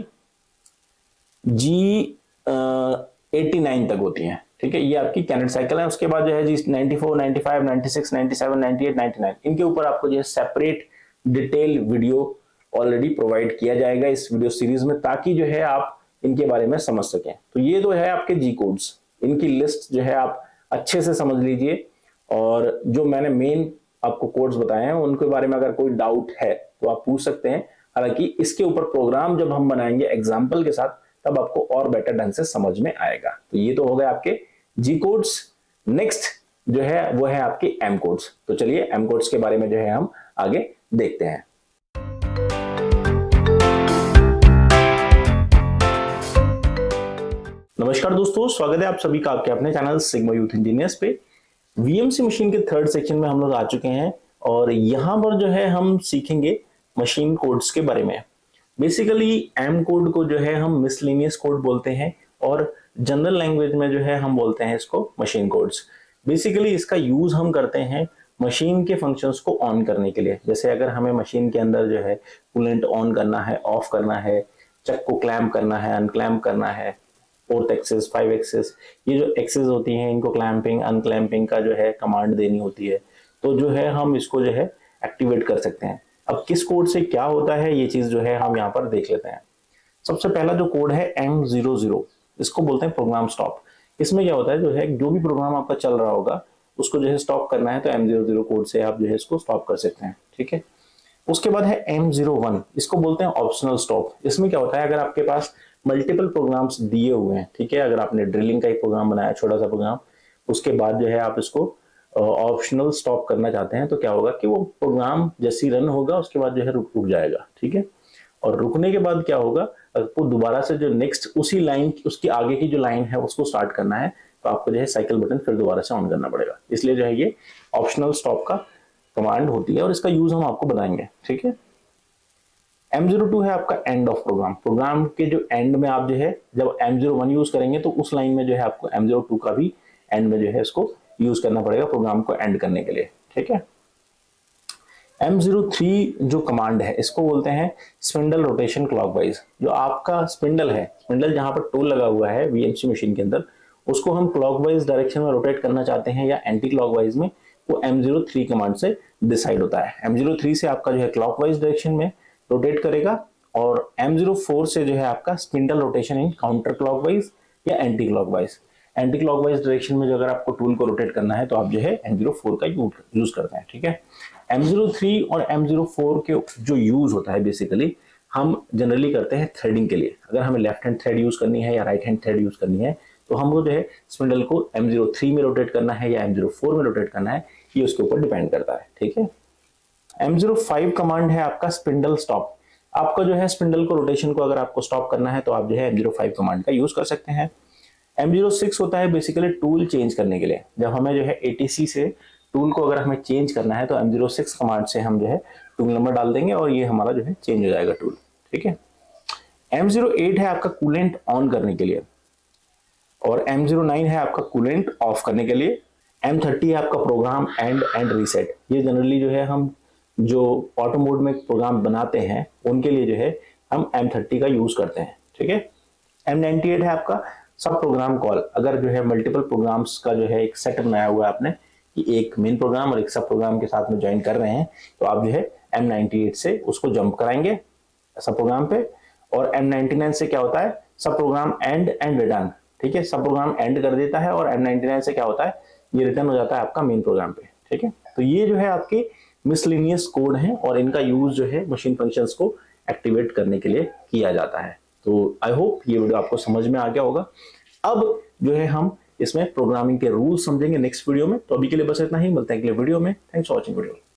[SPEAKER 1] G89 तक होती हैं। ठीक है, ये आपकी कैनेड साइकिल है। उसके बाद जो है G94, 95, 96, 97, 98, 99 इनके ऊपर आपको जो है separate detail video already provide किया जाएगा इस वीडियो सीरीज में, ताकि जो है आप इनके बारे में समझ सकें। तो ये जो है आपके जी कोड्स, इनकी लिस्ट जो है आप अच्छे से समझ लीजिए, और जो मैंने मेन आपको कोड्स बताए हैं उनके बारे में अगर कोई डाउट है तो आप पूछ सकते हैं। हालांकि इसके ऊपर प्रोग्राम जब हम बनाएंगे एग्जाम्पल के साथ तब आपको और बेटर ढंग से समझ में आएगा। तो ये तो हो गए आपके जी कोड्स। नेक्स्ट जो है वो है आपके एम कोड्स। तो चलिए एम कोड्स के बारे में जो है हम आगे देखते हैं। नमस्कार दोस्तों, स्वागत है आप सभी का आपके अपने चैनल सिग्मा यूथ इंजीनियर्स पे। वीएमसी मशीन के थर्ड सेक्शन में हम लोग आ चुके हैं और यहां पर जो है हम सीखेंगे मशीन कोड्स के बारे में। बेसिकली एम कोड को जो है हम मिसलेनियस कोड बोलते हैं और जनरल लैंग्वेज में जो है हम बोलते हैं इसको मशीन कोड्स। बेसिकली इसका यूज हम करते हैं मशीन के फंक्शंस को ऑन करने के लिए। जैसे अगर हमें मशीन के अंदर जो है कूलेंट ऑन करना है, ऑफ करना है, चक को क्लैम्प करना है, अनक्लैम्प करना है, 4th एक्सेस 5 एक्सेस, ये जो एक्सेस होती हैं इनको क्लैंपिंग अनक्लैंपिंग का जो है कमांड देनी होती है, तो जो है हम इसको जो है एक्टिवेट कर सकते हैं। अब किस कोड से क्या होता है ये चीज जो है हम यहाँ पर देख लेते हैं। सबसे पहला जो कोड है M00, इसको बोलते हैं प्रोग्राम स्टॉप। इसमें क्या होता है जो है जो भी प्रोग्राम आपका चल रहा होगा उसको जो है स्टॉप करना है तो M00 कोड से आप जो है इसको स्टॉप कर सकते हैं। ठीक है, उसके बाद है M01, इसको बोलते हैं ऑप्शनल स्टॉप। इसमें क्या होता है अगर आपके पास मल्टीपल प्रोग्राम्स दिए हुए हैं, ठीक है, अगर आपने ड्रिलिंग का एक प्रोग्राम बनाया छोटा सा प्रोग्राम, उसके बाद जो है आप इसको ऑप्शनल स्टॉप करना चाहते हैं तो क्या होगा कि वो प्रोग्राम जैसे रन होगा उसके बाद जो है रुक जाएगा। ठीक है, और रुकने के बाद क्या होगा, आपको दोबारा से जो नेक्स्ट उसी लाइन उसकी आगे की जो लाइन है उसको स्टार्ट करना है तो आपको जो है साइकिल बटन फिर दोबारा से ऑन करना पड़ेगा। इसलिए जो है ये ऑप्शनल स्टॉप का कमांड होती है और इसका यूज हम आपको बताएंगे। ठीक है, M02 है आपका एंड ऑफ प्रोग्राम। प्रोग्राम के जो एंड में आप जो है जब M01 यूज करेंगे तो उस लाइन में जो है आपको M02 का भी एंड में जो है इसको यूज करना पड़ेगा प्रोग्राम को एंड करने के लिए। ठीक है, M03 जो कमांड है इसको बोलते हैं स्पिंडल रोटेशन क्लॉकवाइज। जो आपका स्पिंडल है, स्पिंडल जहां पर टूल लगा हुआ है वीएमसी मशीन के अंदर, उसको हम क्लॉकवाइज डायरेक्शन में रोटेट करना चाहते हैं या एंटी क्लॉकवाइज में, वो M03 कमांड से डिसाइड होता है। M03 से आपका जो है क्लॉकवाइज डायरेक्शन में रोटेट करेगा और M04 से जो है आपका spindle rotation in counter clockwise या anti clockwise. Anti clockwise direction में जो अगर आपको टूल को रोटेट करना है तो आप जो है M04 का यूज करते हैं। ठीक है, M03 और M04 के जो यूज होता है बेसिकली हम जनरली करते हैं थ्रेडिंग के लिए। अगर हमें लेफ्ट हैंड थ्रेड यूज करनी है या राइट हैंड थ्रेड यूज करनी है तो हमको जो है स्पिंडल को M03 में रोटेट करना है या M04 में रोटेट करना है, ये उसके ऊपर डिपेंड करता है। ठीक है, M05 कमांड है आपका स्पिंडल स्टॉप। आपका जो है स्पिंडल को रोटेशन को अगर आपको स्टॉप करना है तो आप जो है M05 कमांड का यूज कर सकते हैं। M06 होता है बेसिकली टूल चेंज करने के लिए। जब हमें जो है ATC से टूल को अगर हमें चेंज करना है तो M06 कमांड से हम जो है टूल नंबर डाल देंगे और ये हमारा जो है चेंज हो जाएगा टूल। ठीक है, M08 है आपका कूलेंट ऑन करने के लिए और M09 है आपका कूलेंट ऑफ करने के लिए। M30 है आपका प्रोग्राम एंड रीसेट। ये जनरली जो है हम जो ऑटो मोड में प्रोग्राम बनाते हैं उनके लिए जो है हम M30 का यूज करते हैं। ठीक है, M98 है आपका सब प्रोग्राम कॉल। अगर जो है मल्टीपल प्रोग्राम्स का जो है एक सेट बनाया हुआ है आपने कि एक मेन प्रोग्राम और एक सब प्रोग्राम के साथ में ज्वाइन कर रहे हैं, तो आप जो है M98 से उसको जंप कराएंगे सब प्रोग्राम पे। और M99 से क्या होता है, सब प्रोग्राम एंड एंड रिटर्न। ठीक है, सब प्रोग्राम एंड कर देता है और M99 से क्या होता है, ये रिटर्न हो जाता है आपका मेन प्रोग्राम पे। ठीक है, तो ये जो है आपकी मिसलिनियस कोड है और इनका यूज जो है मशीन फंक्शंस को एक्टिवेट करने के लिए किया जाता है। तो आई होप ये वीडियो आपको समझ में आ गया होगा। अब जो है हम इसमें प्रोग्रामिंग के रूल समझेंगे नेक्स्ट वीडियो में। तो अभी के लिए बस इतना ही, मिलते हैं अगले वीडियो में। Thanks for watching video.